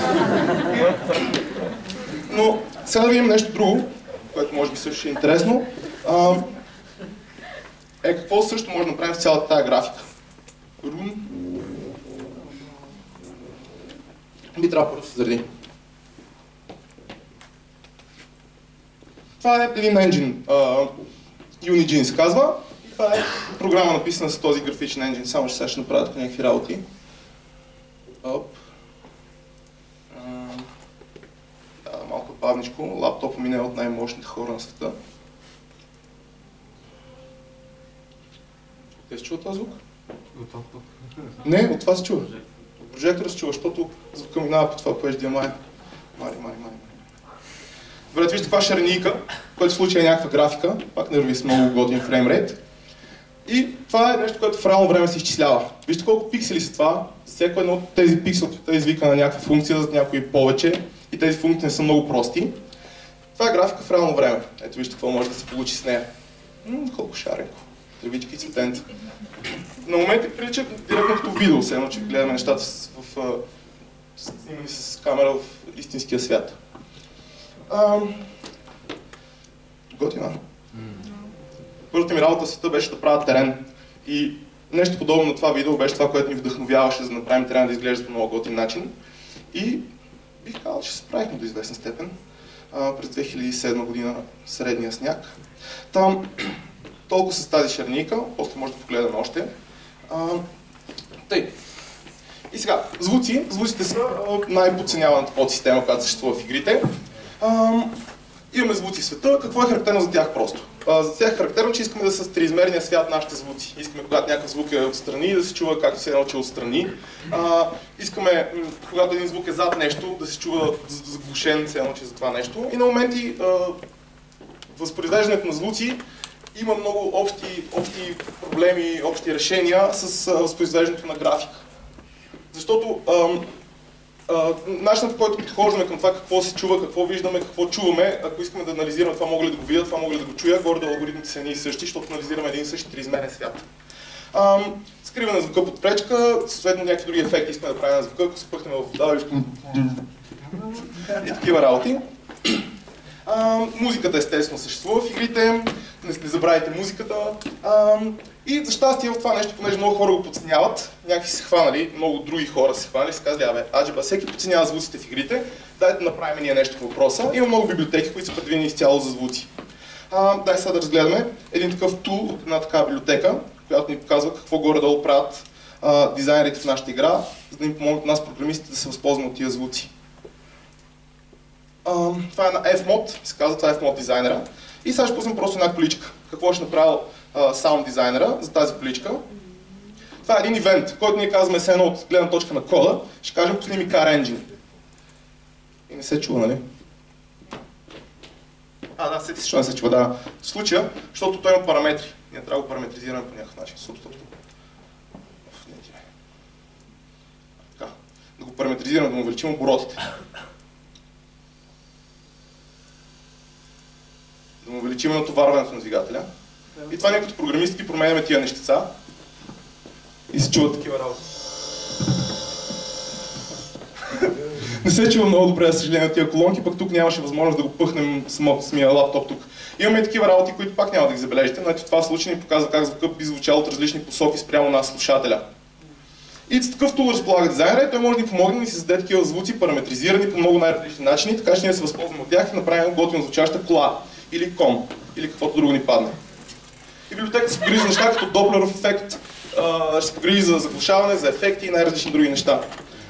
Но сега да видим нещо друго, което може би също е интересно. Какво също може да направим с цялата тази графика? Рун. Би трябва първо да се зареди. Това е един енджин, Unigine се казва. И това е програма написана с този графичен енджин, само че сега ще направят някакви работи. Малко бавничко, лаптопа ми не е от най-мощните хора на света. Те се чува този звук? Не, от това се чува. От прожектора се чува, защото звука минава по това по HDMI. Мари. Добре, вижте каква шаренийка, който в случай е някаква графика, пак не върви с много готин фреймрейт. И това е нещо, което в реално време се изчислява. Вижте колко пиксели са това. Всеко едно от тези пиксели извика на някаква функция, за някои повече. И тези функции не са много прости. Това е графика в реално време. Ето вижте какво може да се получи с нея. Колко шаренко. Тревички и цветенца. На моменти прилича директно като видео, все едно, че гледаме нещата снимани с камера в истинския свят. Готина. Първата ми работа в света беше да правя терен. И нещо подобно на това видео беше това, което ни вдъхновяваше, за да направим терен да изглежда по много готин начин. И бих казал, че се справихме до известна степен. През 2007 година средния сняг. Там толкова с тази шарнийка, после може да погледаме още. Тъй. И сега, звуците са най-подценяваната подсистема, която съществува в игрите. Имаме звуци в света, какво е характерно за тях просто? За тях е характерно, че искаме да са с триизмерния свят нашите звуци. Искаме, когато някакъв звук е отстрани, да се чува както се е научил отстрани. Искаме, когато един звук е зад нещо, да се чува заглушен, се е научи за това нещо. И на моменти възпроизвеждането на звуци има много общи проблеми, общи решения с възпроизвеждането на графика. Защото начинът, по който подхождаме към това какво се чува, какво виждаме, какво чуваме, ако искаме да анализираме това мога ли да го видя, това мога ли да го чуя, горе алгоритмите са едни и същи, защото анализираме един и същи триизмерен свят. Скриване на звука под пречка, съответно някакви други ефекти искаме да правим на звука, ако се пъхнем в вода, и такива работи. Музиката естествено съществува в игрите, не забравяйте музиката. И за щастие в това нещо, понеже много хора го подценяват, някакви се хванали, много други хора се хванали и се казали, аджеба, всеки подценява звуците в игрите, дайте да направим ние нещо по въпроса. Има много библиотеки, които са предвидени изцяло за звуци. Дай сега да разгледаме един такъв тул от една такава библиотека, която ни показва какво горе-долу правят дизайнерите в нашата игра, за да им помогнат нас програмистите да се възползваме от тия звуци. Това е на Fmod, се казва, това е Fmod дизайнера. И сега ще пуснем просто една количка. Какво ще направил саунд дизайнера за тази количка? Това е един ивент, който ние казваме се едно от гледна точка на кода. Ще кажем, пусни ми Car Engine. И не се чува, нали? Да, сети се, че не се чува, да. В случая, защото той има параметри. Ние трябва да го параметризираме по някакъв начин. Така. Да го параметризираме, да му увеличим оборотите. Да му увеличим натоварването на двигателя. И това ние като програмистки променяме тия нещица и се чуват такива работи. Не се чува много добре, за съжаление, на тия колонки, пък тук нямаше възможност да го пъхнем самия лаптоп тук. Имаме и такива работи, които пак няма да ги забележите, но ето това случай ни показва как звукът би звучал от различни посоки спрямо нас, слушателя. И с такъв тул разполага дизайнера и той може да ни помогне да ни създаде такива звуци, параметризирани по много най-различни начини, така че ние се възползваме от тях и направим готино звучаща кола, или ком, или каквото друго ни падне. И библиотеката се погрижи за неща като доплеров ефект, ще се погрижи за заглушаване, за ефекти и най-различни други неща.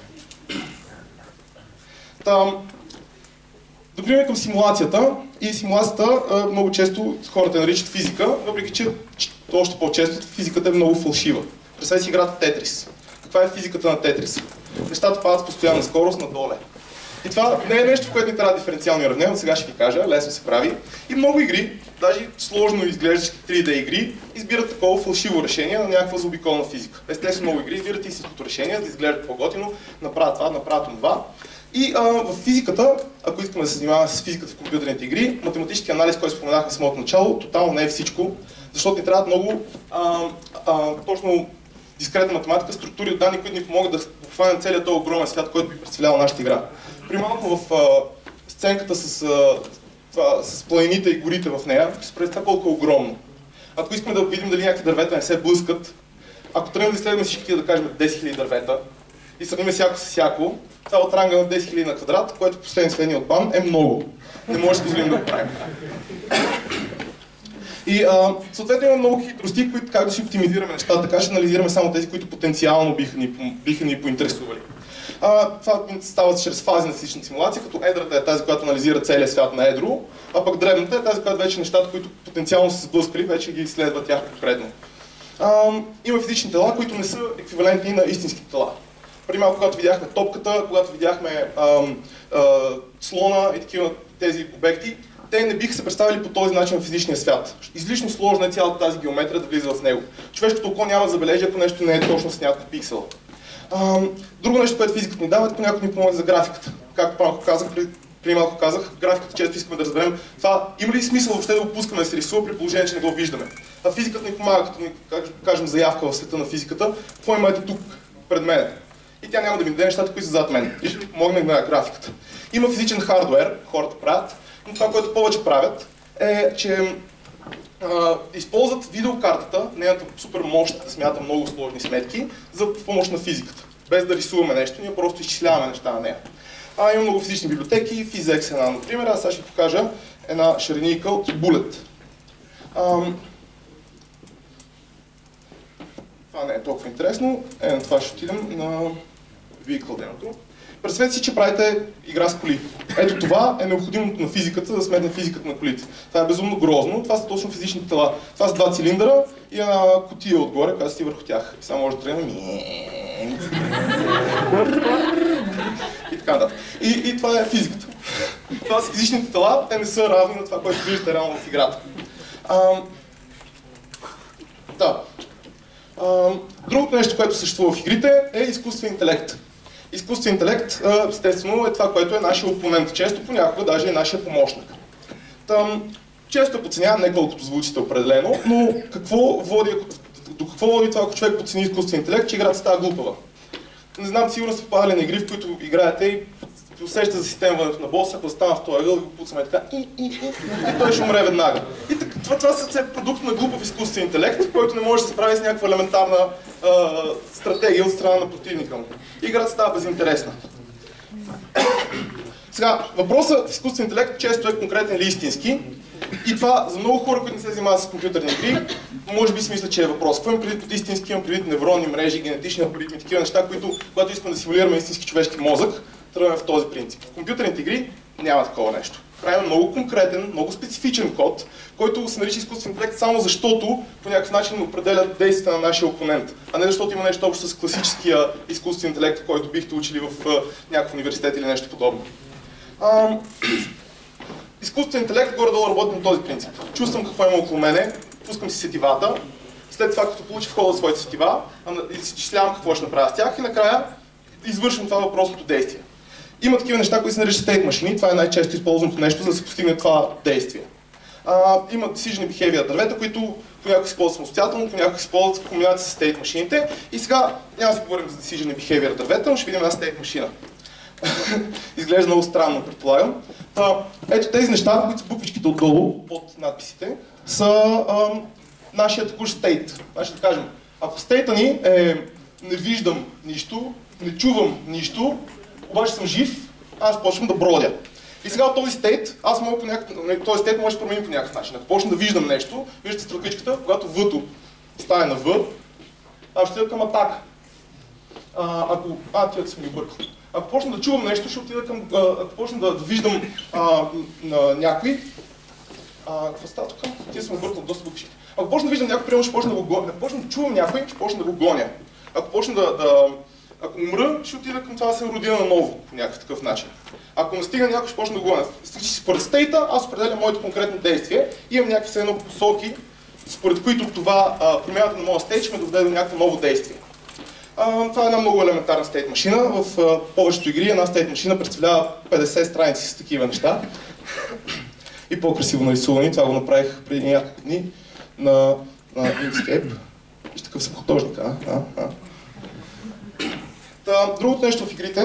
Да преминем към симулацията. И симулацията много често хората наричат физика, въпреки че още по-често физиката е много фалшива. Представете си играта Тетрис. Каква е физиката на Тетрис? Нещата падат с постоянна скорост надоле. И това не е нещо, в което ни трябва диференциални уравнения, сега ще ви кажа, лесно се прави. И много игри, даже сложно изглеждащи 3D игри, избират такова фалшиво решение на някаква заобиколна физика. Естествено много игри избират истинското решение, за да изглеждат по-готино, направят това, направят това. И в физиката, ако искаме да се занимаваме с физиката в компютърните игри, математически анализ, който споменахме в самото начало, тотално не е всичко, защото ни трябват много точно дискретна математика, структури от данни, които ни помогат да обхванем целият този огромен свят, който би представлял нашата игра. Примерно в сценката с планините и горите в нея, ще се представя колко е огромно. Ако искаме да видим дали някакви дървета не се блъскат, ако тръгнем да изследваме всички тия, да кажем 10 000 дървета и сравним всяко с всяко, това от ранга на 10 000 на квадрат, което в последния сведения от БАН е много. Не може да се позволим да го правим. И съответно има много хитрости, които как да си оптимизираме нещата, така ще анализираме само тези, които потенциално биха ни поинтересували. Това става чрез фази на физична симулация, като едрата е тази, която анализира целия свят на едро, а пък дребната е тази, която вече нещата, които потенциално са се сблъскали, вече ги изследва тях конкретно. Има физични тела, които не са еквивалентни на истински тела. Преди малко, когато видяхме топката, когато видяхме слона и такива тези обекти, те не биха се представили по този начин в физичния свят. Излишно сложна е цялата тази геометрия да влиза в него. Човешкото око няма да забележи, ако нещо не е точно с някакъв пиксел. Друго нещо, което физиката ни дава, е понякога ни помага за графиката. Както преди малко казах, графиката често искаме да разберем това има ли смисъл въобще да го пускаме да се рисува при положение, че не го виждаме. А физиката ни помага, като ни кажем заявка в света на физиката, какво имате тук пред мен. И тя няма да ми даде нещата, които са зад мен. И ще ви помогне на графиката. Има физичен хардуер, хората правят, но това, което повече правят, е, че използват видеокартата, нейната супер мощ да смята много сложни сметки, за помощ на физиката. Без да рисуваме нещо, ние просто изчисляваме неща на нея. Има много физични библиотеки, PhysX една, например. Аз сега ще ви покажа една шаренийка от Bullet. Това не е толкова интересно. На това ще отидем на Vehicle Demo-то. Представете си, че правите игра с коли. Ето това е необходимото на физиката, да сметне физиката на колите. Това е безумно грозно. Това са точно физични тела. Това са два цилиндъра и една кутия отгоре, която си върху тях. И само може да тръгнем. И така нататък. И това е физиката. Това са физичните тела, те не са равни на това, което виждате реално в играта. Другото нещо, което съществува в игрите, е изкуствен интелект. Изкуствен интелект, естествено, е това, което е нашия опонент. Често понякога даже е нашия помощник. Често е подценяван, не колкото звучите определено, но до какво води това, ако човек подцени изкуствен интелект, че играта става глупава? Не знам, сигурно сте попадали на игри, в които играете и усеща за системването на боса, ако стана в този ъгъл, го пуцаме така и той ще умре веднага. И това са продукт на глупав изкуствен интелект, който не може да се справи с някаква елементарна стратегия от страна на противника му. Играта става безинтересна. Сега, въпросът в изкуствен интелект често е конкретен или истински. И това за много хора, които не се занимават с компютърни игри, може би си мисля, че е въпрос. Какво имам предвид под истински? Имам предвид невронни мрежи, генетични алгоритми, такива неща, които, когато искаме да симулираме истински човешки мозък, тръгваме в този принцип. В компютърните игри няма такова нещо. Правим много конкретен, много специфичен код, който се нарича изкуствен интелект само защото по някакъв начин определя действията на нашия опонент, а не защото има нещо общо с класическия изкуствен интелект, който бихте учили в някакъв университет или нещо подобно. Изкуствен интелект горе-долу работи на този принцип. Чувствам какво има около мене, пускам си сетивата, след това като получи входа своите сетива, изчислявам какво ще направя с тях и накрая извършвам това въпросното действие. Има такива неща, които се наричат state машини, това е най-често използваното нещо, за да се постигне това действие. Има decision behavior дървета, които понякога се използват самостоятелно, понякога се използват в комбинация с state машините. И сега няма да си говорим за decision behavior дървета, но ще видим една state машина. Изглежда много странно, предполагам. Ето тези неща, които са буквичките отдолу, под надписите, са нашия текущ state. Значи да кажем, ако стейта ни е не виждам нищо, не чувам нищо, обаче съм жив, аз почвам да бродя. И сега от този стейт, аз мога по този стейт може да променим по някакъв начин. Ако почна да виждам нещо, виждате стрелкичката, когато В-то стане на В, аз ще отида към атака. Тия съм ги бъркал. Ако почна да чувам нещо, ще отида към... Ако почна да виждам някой... Какво става тук? Тия съм бъркал доста буквички. Ако почна да виждам някой, примерно ще почна да го гоня. Ако почна да чувам някой, ще почна да го гоня. Ако почна Ако умра, ще отида към това да се родя наново по някакъв такъв начин. Ако настигна някой, ще почна да го гоня. Според стейта, аз определям моето конкретно действие и имам някакви все едно посоки, според които това промяната на моя стейт ще ме доведе до някакво ново действие. Това е една много елементарна стейт машина. В повечето игри една стейт машина представлява 50 страници с такива неща. И по-красиво нарисувани. Това го направих преди няколко дни на Inkscape. Виж, такъв съм художник, Другото нещо в игрите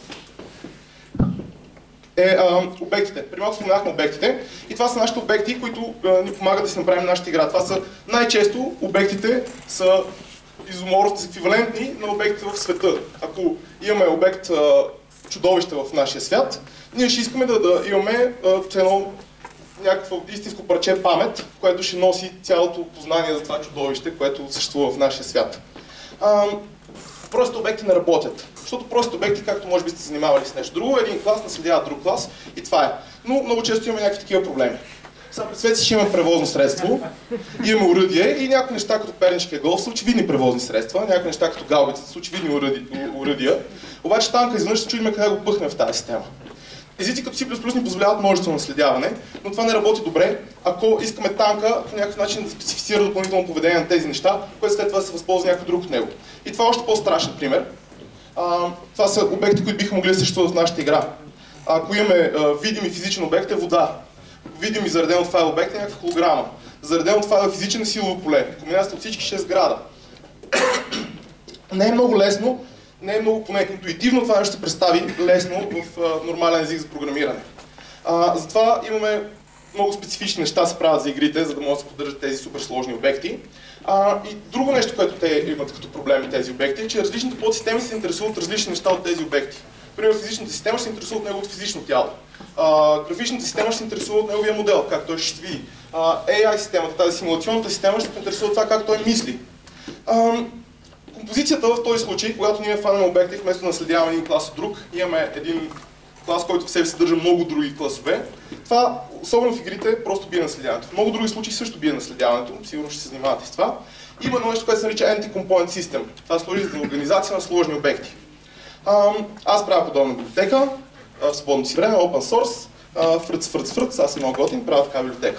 е обектите. Преди малко споменахме обектите и това са нашите обекти, които ни помагат да си направим нашата игра. Това са най-често обектите са изоморфни, са еквивалентни на обектите в света. Ако имаме обект чудовище в нашия свят, ние ще искаме да имаме едно някакво истинско парче памет, което ще носи цялото познание за това чудовище, което съществува в нашия свят. Простите обекти не работят, защото простите обекти, както може би сте занимавали с нещо друго, един клас наследява друг клас и това е. Но много често имаме някакви такива проблеми. Сега представете си, че имаме превозно средство, имаме оръдие и някои неща като пернишкия голф са очевидни превозни средства, някои неща като гаубицата са очевидни оръдия. Обаче танка изведнъж се чудим къде го пъхнем в тази система. Езици като C++ ни позволяват множествено наследяване, но това не работи добре, ако искаме танка по някакъв начин да специфицира допълнително поведение на тези неща, което след това да се възползва някой друг от него. И това е още по-страшен пример. Това са обекти, които биха могли да съществуват в нашата игра. Ако имаме видим и физичен обект е вода. Видим и зареден от файл обект е някаква холограма. Зареден от файл физичен е силово поле. Комбинацията от всички ще е сграда. Не е много лесно, не е много поне интуитивно това ще се представи лесно в нормален език за програмиране. Затова имаме много специфични неща се правят за игрите, за да могат да се поддържат тези супер сложни обекти. И друго нещо, което те имат като проблеми тези обекти, е, че различните подсистеми се интересуват от различни неща от тези обекти. Например, физичната система ще се интересува от неговото физично тяло. Графичната система ще се интересува от неговия модел, как той ще се види. AI системата, тази симулационната система ще се интересува от това как той мисли. Композицията в този случай, когато ние фанем обекти, вместо да наследяваме един клас от друг, имаме един клас, който в себе съдържа много други класове. Това, особено в игрите, просто бие наследяването. В много други случаи също бие наследяването, сигурно ще се занимавате с това. Има едно нещо, което се нарича Anti-Component System. Това служи за организация на сложни обекти. Аз правя подобна библиотека, в свободното си време, open source, фръц, аз съм много готин, правя такава библиотека.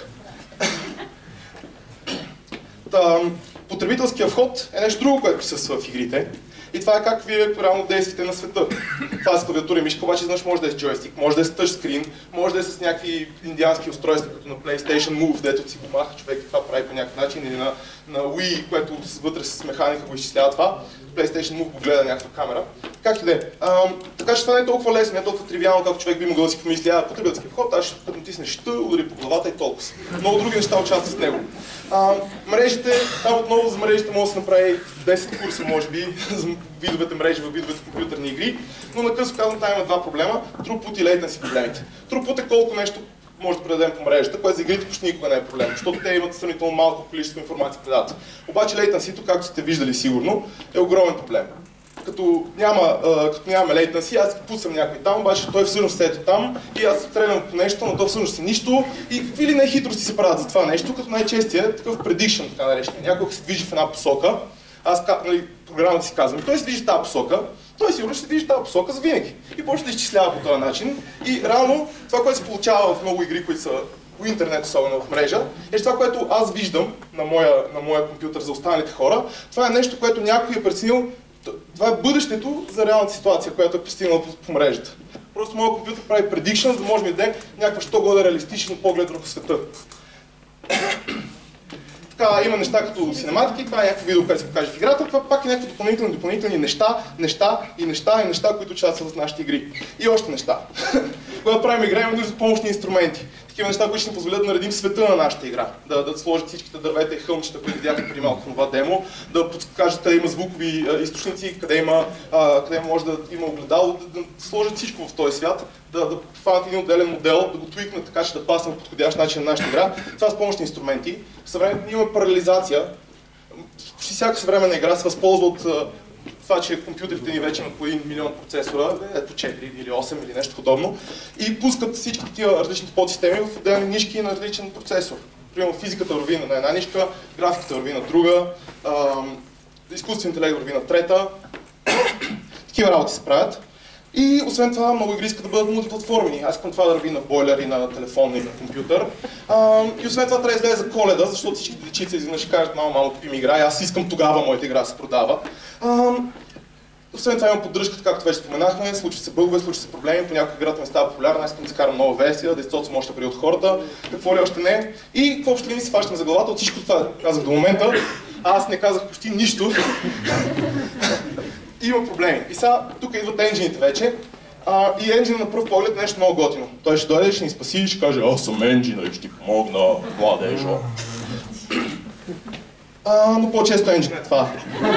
Потребителския вход е нещо друго, което присъства в игрите. И това е как вие реално действате на света. Това с клавиатура и мишка, обаче знаеш, може да е с джойстик, може да е с тъчскрин, може да е с някакви индиански устройства, като на PlayStation Move, дето си го маха човек и това прави по някакъв начин, или на Wii, което вътре с механика го изчислява това. PlayStation Move го гледа някаква камера. Как и да е. Така че това не е толкова лесно, не е толкова тривиално, както човек би могъл да си помисли, потребителски вход, аз ще натиснеш Т, удари по главата и толкова. Много други неща участват в него. Мрежите, там отново за мрежите може да се направи 10 курса, може би, за видовете мрежи в видовете компютърни игри, но накъсно казвам, там има два проблема. Throughput и latency проблемите. Throughput е колко нещо може да предадем по мрежата, което за игрите почти никога не е проблем, защото те имат сравнително малко количество информация предават. Обаче latency-то, както сте виждали сигурно, е огромен проблем. Като нямаме latency, аз пусам някой там, обаче той всъщност ето там и аз стрелям по нещо, но то всъщност е нищо и какви ли не хитрости се правят за това нещо, като най-честия е такъв prediction, така наречения. Някой се движи в една посока, аз програмата си казвам, той се движи в тази посока, той сигурно ще се движи в тази посока за винаги. И почва да изчислява по този начин. И реално това, което се получава в много игри, които са по интернет, особено в мрежа, е това, което аз виждам на моя компютър за останалите хора. Това е нещо, което някой е преценил. Това е бъдещето за реалната ситуация, която е пристигнала по мрежата. Просто моят компютър прави prediction, за да може да даде някаква що-годе реалистичен поглед върху света. Така, има неща като синематики, това е някакво видео, което се покаже в играта, това пак е някакви допълнителни неща, които участват в нашите игри. И още неща. Когато правим игра, имаме нужда от помощни инструменти. Такива неща, които ще ни позволят да наредим света на нашата игра. Да сложат всичките дървета и хълмчета, които видяхте преди малко в това демо, да подскажат къде има звукови източници, къде може да има огледало, да сложат всичко в този свят, да фанат един отделен модел, да го твикнат така, че да пасне по подходящ начин на нашата игра. Това с помощни инструменти. В съвременето имаме паралелизация. Почти всяка съвременна игра се възползва от това, че компютрите ни вече имат по 1 милион процесора, ето 4 или 8 или нещо подобно, и пускат всички такива различни подсистеми в отделни нишки на различен процесор. Примерно физиката върви на една нишка, графиката върви на друга, изкуствен интелект върви на трета. Такива работи се правят. И освен това, много игри искат да бъдат мултиплатформени. Аз искам това да върви на бойлер и на телефон и на компютър. И освен това трябва да излезе за Коледа, защото всички дечица изведнъж ще кажат, мамо, купи ми игра и аз искам тогава моята игра се продава. Освен това имам поддръжката, както вече споменахме, случват се бъгове, случват се проблеми, понякога играта ми става популярна, аз искам да закарам нова версия, да изцоцам още пари от хората, какво ли още не. И в общи линии се фащам за главата от всичко това, казах до момента. Аз не казах почти нищо. Има проблеми. И сега тук идват енджините вече. И енджина на пръв поглед е нещо много готино. Той ще дойде, ще ни спаси и ще каже, аз съм енджина и ще ти помогна, младежо. Но по-често енджин е това.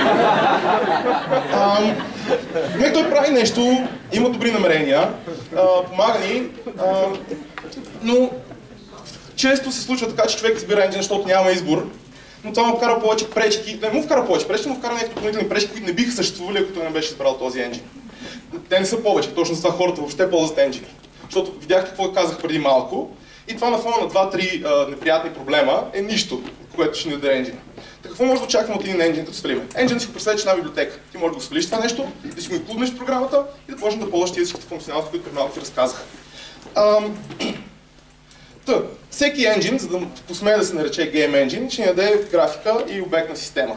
Той прави нещо, има добри намерения, помага ни, но често се случва така, че човек избира енджин, защото няма избор. Но това му вкара повече пречки, не му вкара повече пречки, но му вкара някакви допълнителни пречки, които не биха съществували, ако той не беше избрал този енджин. Те не са повече, точно за това хората въобще ползват енджини. Защото видяхте какво казах преди малко и това на фона на 2-3 неприятни проблема е нищо, което ще ни даде енджин. Така какво може да очакваме от един енджин, като свалим? Енджин си го представи, че една библиотека. Ти можеш да го свалиш това нещо, да си го инклюднеш в програмата и да почнеш да ползваш тези всичките функционалности, които преди малко ти разказах. Всеки енджин, за да посмее да се нарече Game Engine, ще ни даде графика и обектна система.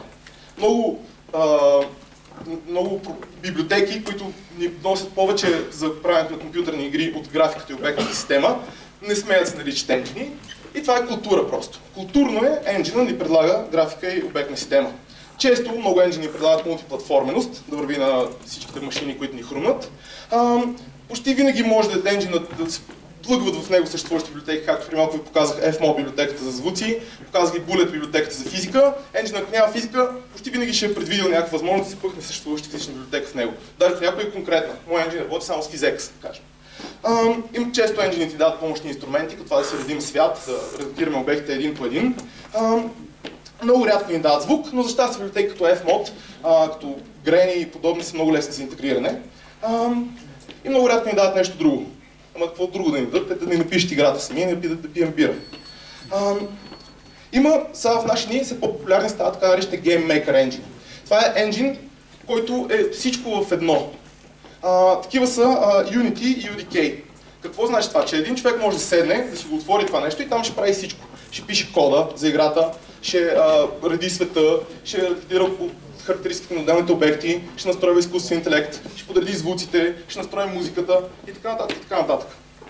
Много библиотеки, които ни носят повече за правенето на компютърни игри от графиката и обектната система, не смеят да се наричат енджини. И това е култура просто. Културно е енджина ни предлага графика и обектна система. Често много енджини предлагат мултиплатформеност, да върви на всичките машини, които ни хрумнат. Почти винаги може да е енджина да се плъгват в него съществуващи библиотеки, както при малко ви показах FMO библиотеката за звуци, показах и Bullet библиотеката за физика. Енджин, ако няма физика, почти винаги ще е предвидил някаква възможност да се пъхне съществуващи физични библиотеки в него. Даже някой е конкретна. Моя енджин работи само с PhysX, да кажем. Често енджините дават помощни инструменти, като това да се редим свят, да редактираме обектите един по един. Много рядко ни дават звук, но за щастие библиотеки като FMod, като Granny и подобни са много лесни за интегриране. И много рядко ни дават нещо друго. Ама какво друго да ни дадат, да ни напишат играта сами и да пием бира. Сега в наши дни по-популярни стават така наречените Game Maker Engine. Това е енджин, който е всичко в едно. Такива са Unity и UDK. Какво значи това? Че един човек може да седне, да си го отвори това нещо и там ще прави всичко. Ще пише кода за играта, ще реди света, ще редактира по характеристики на отделните обекти, ще настрои изкуствен интелект, ще подреди звуците, ще настрои музиката и така нататък, и така нататък.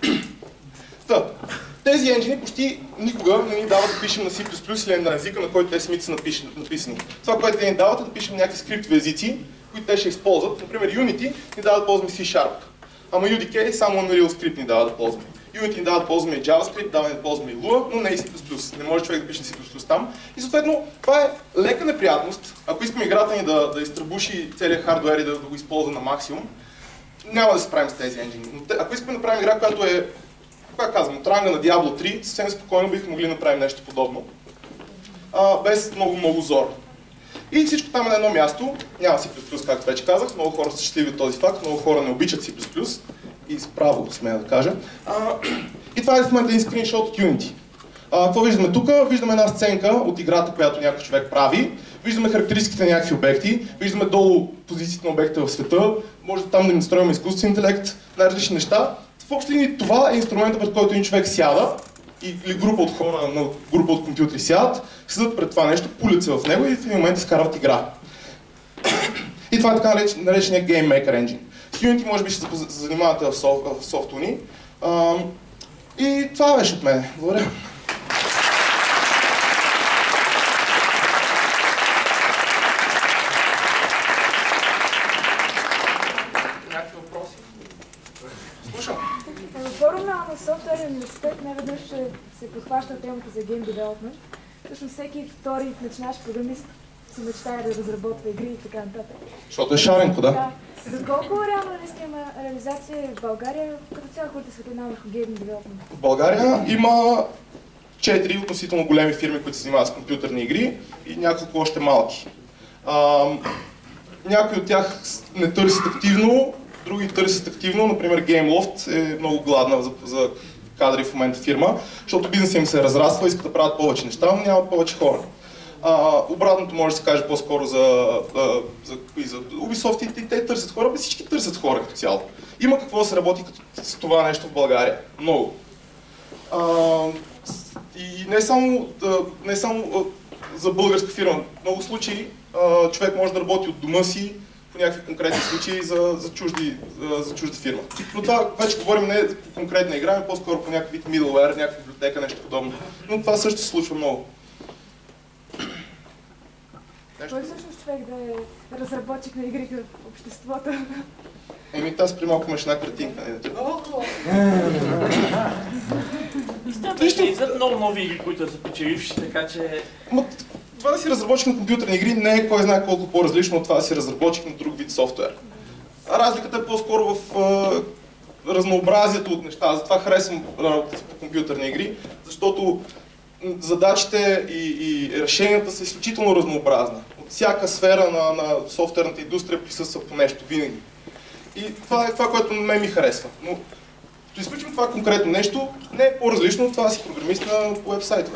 Тези енджини почти никога не ни дават да пишем на C++ или на езика, на който те самите са написани. Това, което те ни дават е да пишем някакви скриптови езици, които те ще използват. Например, Unity ни дава да ползваме C#, ама UDK само Unreal Script ни дава да ползваме. Unity ни дава да ползваме и JavaScript, дава да ползваме и Lua, но не и C++. Не може човек да пише C++ там. И съответно, това е лека неприятност. Ако искаме играта ни да изтръбуши целият хардуер и да го използва на максимум, няма да се справим с тези енджини. Но ако искаме да направим игра, която е, как казвам, от ранга на Diablo 3, съвсем спокойно бихме могли да направим нещо подобно. Без много зор. И всичко там е на едно място. Няма C++, както вече казах. Много хора са щастливи от този факт, много хора не обичат C++. И справо, смея да кажа. И това е в момента един скриншот от Unity. Какво виждаме тук? Виждаме една сценка от играта, която някой човек прави. Виждаме характеристиките на някакви обекти. Виждаме долу позициите на обекта в света. Може там да настроим изкуствен интелект, най-различни неща. В общи линии това е инструментът, пред който един човек сяда, или група от хора на група от компютри сядат, седат пред това нещо, пулят се в него и в един момент изкарват игра. И това е така наречения Game Maker Engine. С Unity може би ще се занимавате в SoftUni. И това беше от мен. Благодаря. Някакви въпроси? Слушам. На форума на Софтуерния университет неведнъж се подхваща темата за Game Development. Всъщност всеки втори начинащ програмист се мечтае да разработва игри и така нататък. Защото е шаренко, да? Доколко реално наистина има реализация в България, като цяло хората светлина върху Game Development? В България има 4 относително големи фирми, които се занимават с компютърни игри и няколко още малки. Някои от тях не търсят активно, други търсят активно. Например, GameLoft е много гладна за кадри в момента фирма, защото бизнесът им се разраства, искат да правят повече неща, но нямат повече хора. Обратното може да се каже по-скоро за Ubisoft и те търсят хора, всички търсят хора като цяло. Има какво да се работи с това нещо в България. Много. И не само за българска фирма. В много случаи човек може да работи от дома си, по някакви конкретни случаи за чужда фирма. Но това вече говорим не по конкретна игра, а по-скоро по някакъв вид middleware, някаква библиотека, нещо подобно. Но това също се случва много. Кой всъщност човек да е разработчик на игри в обществото? Тази при малко имаш една картинка. Ще излизат много нови игри, които са печеливши, така че... Това да си разработчик на компютърни игри не е кой знае колко по-различно от това да си разработчик на друг вид софтуер. Разликата е по-скоро в разнообразието от неща. Затова харесвам работата по компютърни игри, защото задачите и решенията са изключително разнообразни. От всяка сфера на софтуерната индустрия присъства по нещо винаги. И това е това, което мен ми харесва. Но като изключим това конкретно нещо, не е по-различно от това да си програмист на уебсайтове.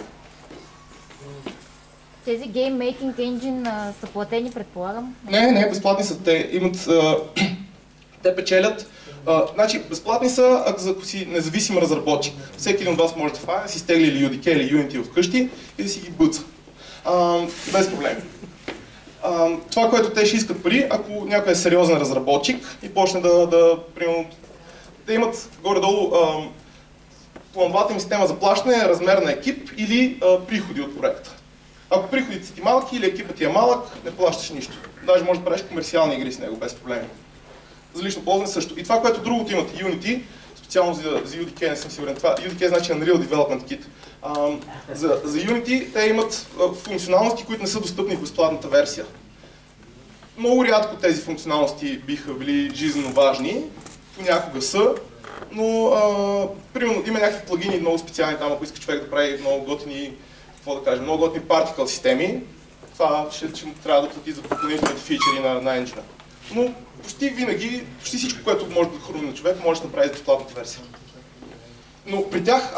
Тези Game Making Engine са платени, предполагам? Не, безплатни са. Те печелят Значи, безплатни са, ако си независим разработчик. Всеки един от вас може да фане, да си стегли или UDK или Unity вкъщи и да си ги бъца. Без проблеми. Това, което те ще искат пари, ако някой е сериозен разработчик и почне да имат горе-долу плановата им система за плащане, размер на екип или приходи от проекта. Ако приходите са ти малки или екипът ти е малък, не плащаш нищо. Даже можеш да правиш комерциални игри с него без проблеми. За лично ползване също. И това, което другото имат Unity, специално за UDK не съм сигурен, това UDK значи Unreal Development Kit. За Unity те имат функционалности, които не са достъпни в безплатната версия. Много рядко тези функционалности биха били жизненно важни, понякога са, но примерно има някакви плагини много специални там, ако иска човек да прави много готини, много готини particle системи, това ще трябва да плати за допълнителните фичери на енджина. Но почти винаги, почти всичко, което може да хрумне на човек, може да направи за безплатната версия. Но при тях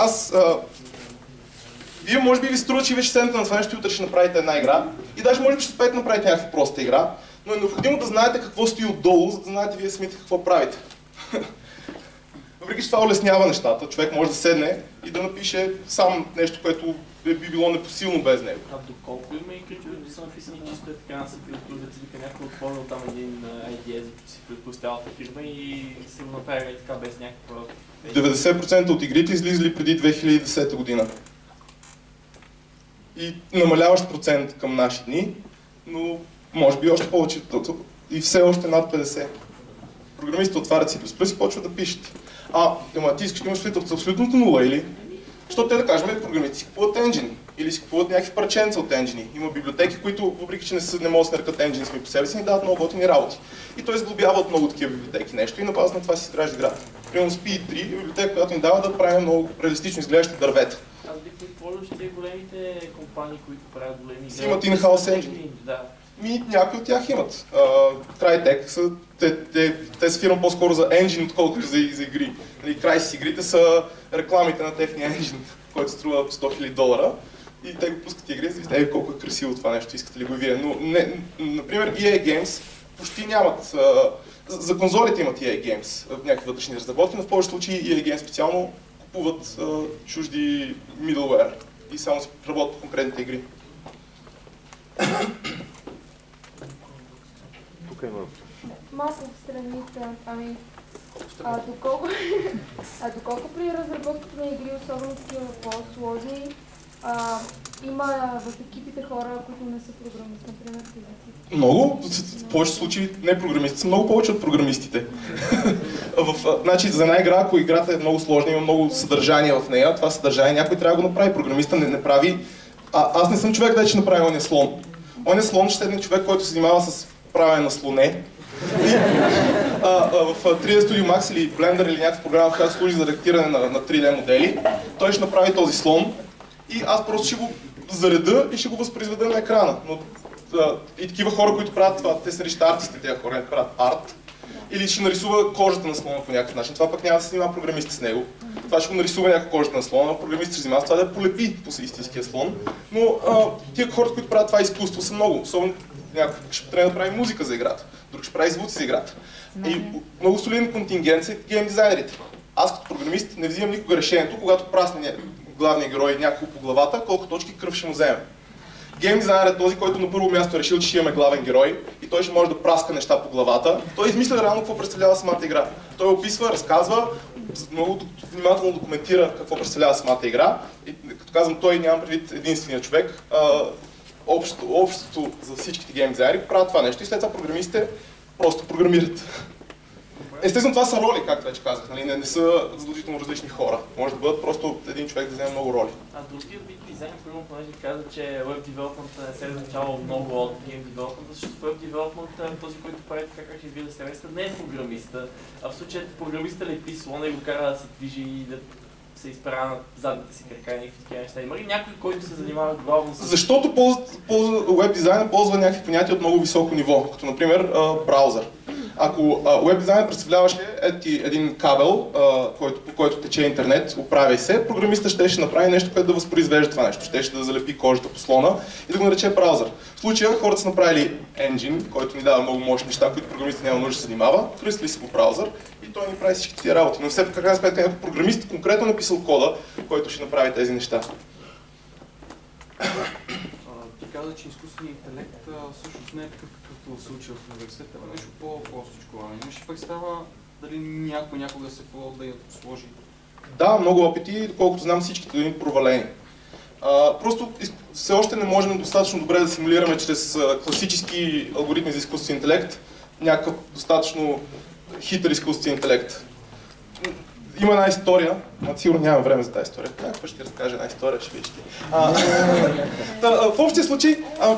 вие може би ви струва, че вече седнете на това нещо и утре ще направите една игра и даже може би ще успеете да направите някаква проста игра, но е необходимо да знаете какво стои отдолу, за да знаете вие самите какво правите. Въпреки че това улеснява нещата, човек може да седне и да напише сам нещо, което би било непосилно без него. А доколко има игри, които са написани чисто така на съприлатури, да си вика някой отворил там един idea, за който си предпусти цялата фирма и си го направили така без някаква... 90% от игрите излизали преди 2010 година. И намаляващ процент към наши дни, но може би още повече и все още над 50. Програмистите отварят C++ и почват да пишат. Ти искаш да имаш строителство абсолютното нула или? Защото те да кажем, програмистите си купуват енджини или си купуват някакви парченца от енджини. Има библиотеки, които, въпреки че не могат да се нарекат енджини сами по себе си, ни дават много готини работи. И той сглобява от много такива библиотеки нещо и на база на това си изгражда играта. Примерно Speed 3 е библиотека, която ни дава да правим много реалистично изглеждащи дървета. Аз бих предположил, че тези големите компании, които правят големи игри... Си имат in-house енджини. Някои от тях имат. Crytek са те са фирма по-скоро за енджин, отколкото за игри. Crysis игрите са рекламите на техния енджин, който струва $100 000 и те го пускат игри, за да видите колко е красиво това нещо, искате ли го и вие. Но, например, EA Games почти нямат... За конзолите имат EA Games някакви вътрешни разработки, но в повечето случаи EA Games специално купуват чужди middleware и само се работят по конкретните игри. Тук има. Малко в страните, доколко при разработката на игри, особено такива по-сложни, има в екипите хора, които не са програмисти, например физици? Много. В повечето случаи не програмисти са много повече от програмистите. Значи за една игра, ако играта е много сложна, има много съдържание в нея, това съдържание някой трябва да го направи. Програмиста не прави... Аз не съм човек, да ще направи ония слон. Ония слон ще е един човек, който се занимава с правене на слоне. В 3D Studio Max или Blender или някаква програма, която служи за редактиране на 3D модели, той ще направи този слон и аз просто ще го зареда и ще го възпроизведа на екрана. Но и такива хора, които правят това, те се наричат артисти, тези хора, не правят арт. Или ще нарисува кожата на слона по някакъв начин. Това пък няма да се занимава програмист с него. Това ще го нарисува някаква кожата на слона, но програмист ще се занимава с това да полепи по истинския слон. Но тия хората, които правят това изкуство, са много. Особено някой ще трябва да прави музика за играта, друг ще прави звуци за играта. И много солиден контингент са гейм дизайнерите. Аз като програмист не взимам никога решението, когато прасне главния герой няколко по главата, колко точки кръв ще му вземе. Гейм дизайнерът е този, който на първо място е решил, че ще имаме главен герой и той ще може да праска неща по главата. Той измисля реално какво представлява самата игра. Той описва, разказва, много внимателно документира какво представлява самата игра. И като казвам той, нямам предвид единствения човек. Общото за всичките гейм дизайнери правят това нещо и след това програмистите просто програмират. Естествено това са роли, както вече казах, нали? Не са задължително различни хора. Може да бъдат просто един човек да вземе много роли. Другият вид дизайн, примерно, понеже каза, че Web Development не се различава много от Game Development, защото Web Development този, който прави така, как ще вие да се не е програмиста, а в случая програмиста лепи слона и го кара да се движи и да се изправя на задните си крака и някакви такива неща. Има ли някой, който се занимава главно с... Защото Web дизайна ползва някакви понятия от много високо ниво, като например браузър. Ако веб дизайнът представляваше един кабел, по който тече интернет, оправяй се, програмистът ще направи нещо, което да възпроизвежда това нещо. Ще да залепи кожата по слона и да го нарече браузър. В случая хората са направили engine, който ни дава много мощни неща, които програмистът няма нужда да се занимава, кръстили си го браузър и той ни прави всички тия работи. Но все пак крайна сметка някой програмист конкретно написал кода, който ще направи тези неща. Ти каза, че изкуственият интелект всъщност не е такъв, какъвто се учи в университета, а нещо по-простичко. Имаш ли представа дали някой някога се да я сложи? Да, много опити, доколкото знам всичките да им провалени. Просто все още не можем достатъчно добре да симулираме чрез класически алгоритми за изкуствен интелект някакъв достатъчно хитър изкуствен интелект. Има една история, сигурно нямам време за тази история. Някаква ще ти разкажа една история, ще видиш ти. В общия случай,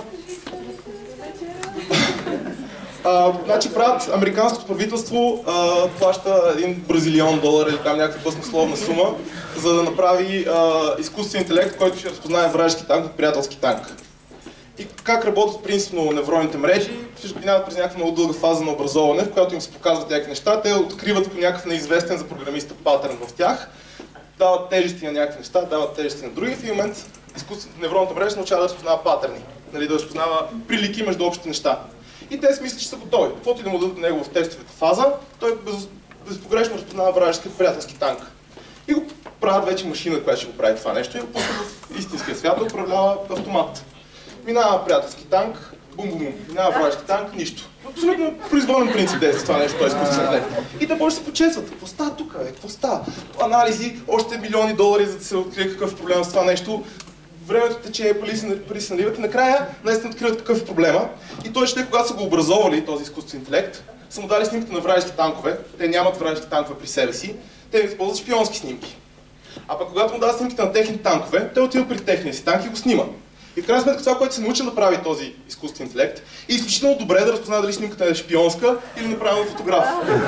значи правят американското правителство плаща $1 бразилион или там някаква баснословна сума, за да направи изкуствен интелект, който ще разпознае вражески танк от приятелски танк. И как работят принципно невронните мрежи, всички минават през някаква много дълга фаза на образоване, в която им се показват някакви неща, те откриват по някакъв неизвестен за програмиста патърн в тях, дават тежести на някакви неща, дават тежести на други, в един момент невронната мрежа се научава да разпознава патърни, нали, да разпознава прилики между общите неща. И те си мислят, че са готови. Каквото и да му дадат на него в тестовата фаза, той безпогрешно разпознава вражески приятелски танк. И го правят вече машина, която ще го прави това нещо и го пускат в истинския свят да управлява автомат. Минава приятелски танк, бум-бум-бум, минава вражески танк, нищо. Абсолютно произволен принцип действа това нещо, той изкуствен интелект. И те може да се почесват. Какво става тук, какво става? Анализи, още милиони долари, за да се открие какъв е проблем с това нещо. Времето тече, пари се наливат и накрая наистина откриват какъв е проблема. И той ще, когато са го образовали, този изкуствен интелект, са му дали снимката на вражески танкове. Те нямат вражески танкове при себе си, те използват шпионски снимки. А пък когато му дадат снимките на техните танкове, те отиват при техния си танк и го снима. И в крайна сметка това, което се научи да прави този изкуствен интелект, е изключително добре да разпознава дали снимката е шпионска или направена фотограф.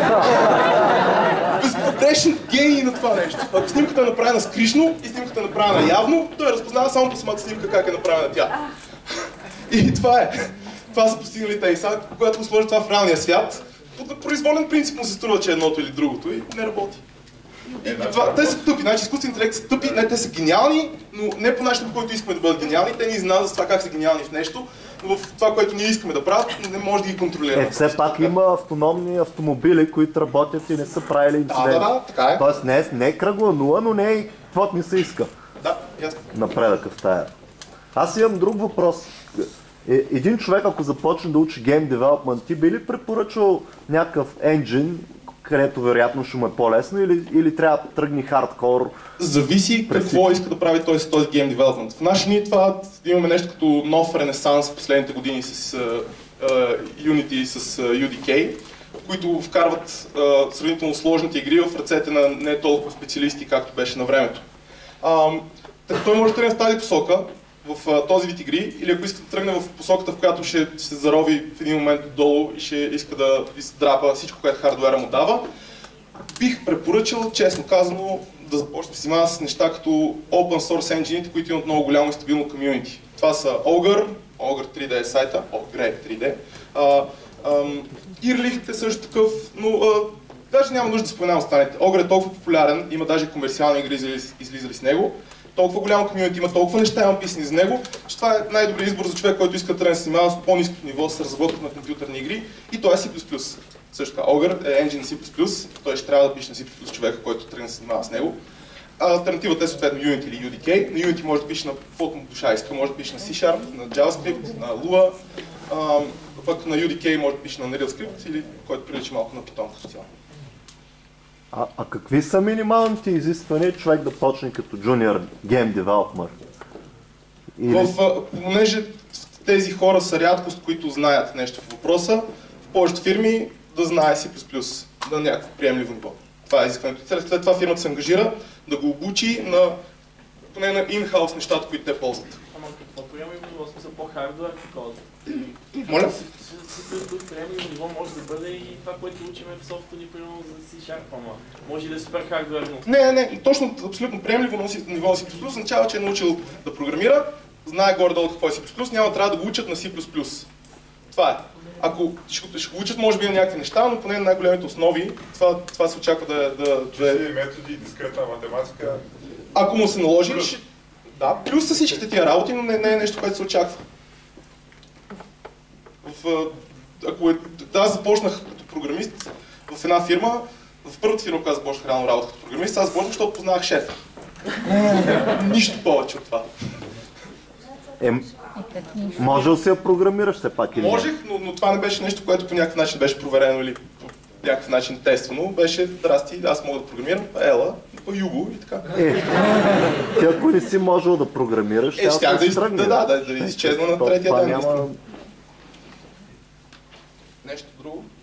Безпогрешен гений на това нещо. Ако снимката е направена скришно и снимката е направена явно, той разпознава само по самата снимка как е направена тя. И това е. Това са постигнали те. И сега, когато го сложи това в реалния свят, по произволен принцип му се струва, че едното или другото и не работи. Те са тъпи, значи изкуствен интелект са тъпи, не те са гениални, но не по начинът, по който искаме да бъдат гениални, те ни знаят за това как са гениални в нещо, но в това, което ние искаме да правят, не може да ги контролираме. Все пак има автономни автомобили, които работят и не са правили инциденти. Да, така е. Тоест не е кръгла нула, но не е каквото ни се иска. Да, ясно. Напредъка в тая. Аз имам друг въпрос. Един човек, ако започне да учи Game Development, ти би ли препоръчал някакъв engine, където вероятно ще му е по-лесно, или трябва да тръгне хардкор? Зависи какво иска да прави този Game Development. В наши дни това имаме нещо като нов ренесанс в последните години с Unity и с UDK, които вкарват сравнително сложните игри в ръцете на не толкова специалисти, както беше на времето. Той може да тръгне в тази посока, в този вид игри, или ако иска да тръгне в посоката, в която ще се зарови в един момент долу и ще иска да издрапа всичко, което хардуера му дава, бих препоръчал, честно казано, да започне да се занимава с неща като open source engine-ите, които имат много голямо и стабилно комюнити. Това са Augur 3D е сайта, Grave 3D. Irlicht е също такъв, но даже няма нужда да споменавам останалите. Augur е толкова популярен, има даже комерциални игри излизали с него. Толкова голямо комюнити, има толкова неща има писани за него, че това е най-добрият избор за човек, който иска да тръгне да се занимава с по-ниското ниво с разработка на компютърни игри, и то е C++. Също така, Augur е engine C++, той ще трябва да пише на C++ човека, който тръгне да се занимава с него. Алтернативата е съответно Unity или UDK. На Unity може да пише на каквото му душа иска, може да пише на C#, на JavaScript, на Lua, пък на UDK може да пише на Unreal Script или който прилича малко на Python като цяло. А какви са минималните изисквания човек да почне като junior game developer? Понеже тези хора са рядкост, които знаят нещо в въпроса, в повечето фирми да знае C++ на някакво приемливо ниво. Това е изискването. След това фирмата се ангажира да го обучи поне на in-house нещата, които те ползват. Ама какво приемливо ниво? Смисъл по-хардуер код? Моля? Приемливо ниво може да бъде и това, което учиме в софта ни, примерно за C#, ама може и да е супер хардуерно. Не, точно абсолютно приемливо ниво на C++ означава, че е научил да програмира, знае горе-долу какво е C++, няма трябва да го учат на C++. Това е. Ако ще учат, може би, на някакви неща, но поне на най-големите основи, това се очаква да е... методи, дискретна математика. Ако му се наложи, да, плюс са всичките тия работи, но не е нещо, което се очаква. Аз започнах като програмист в една фирма, в първата фирма, когато започнах реално работа като програмист, аз започнах, защото познавах шефа. Нищо повече от това. Може да се я програмираш все пак или? Можех, но това не беше нещо, което по някакъв начин беше проверено или по някакъв начин тествано. Беше, здрасти, аз мога да програмирам, ела, Юго и така. Ти ако не си можел да програмираш, щях да изчезна на третия ден. Няма... Нещо друго?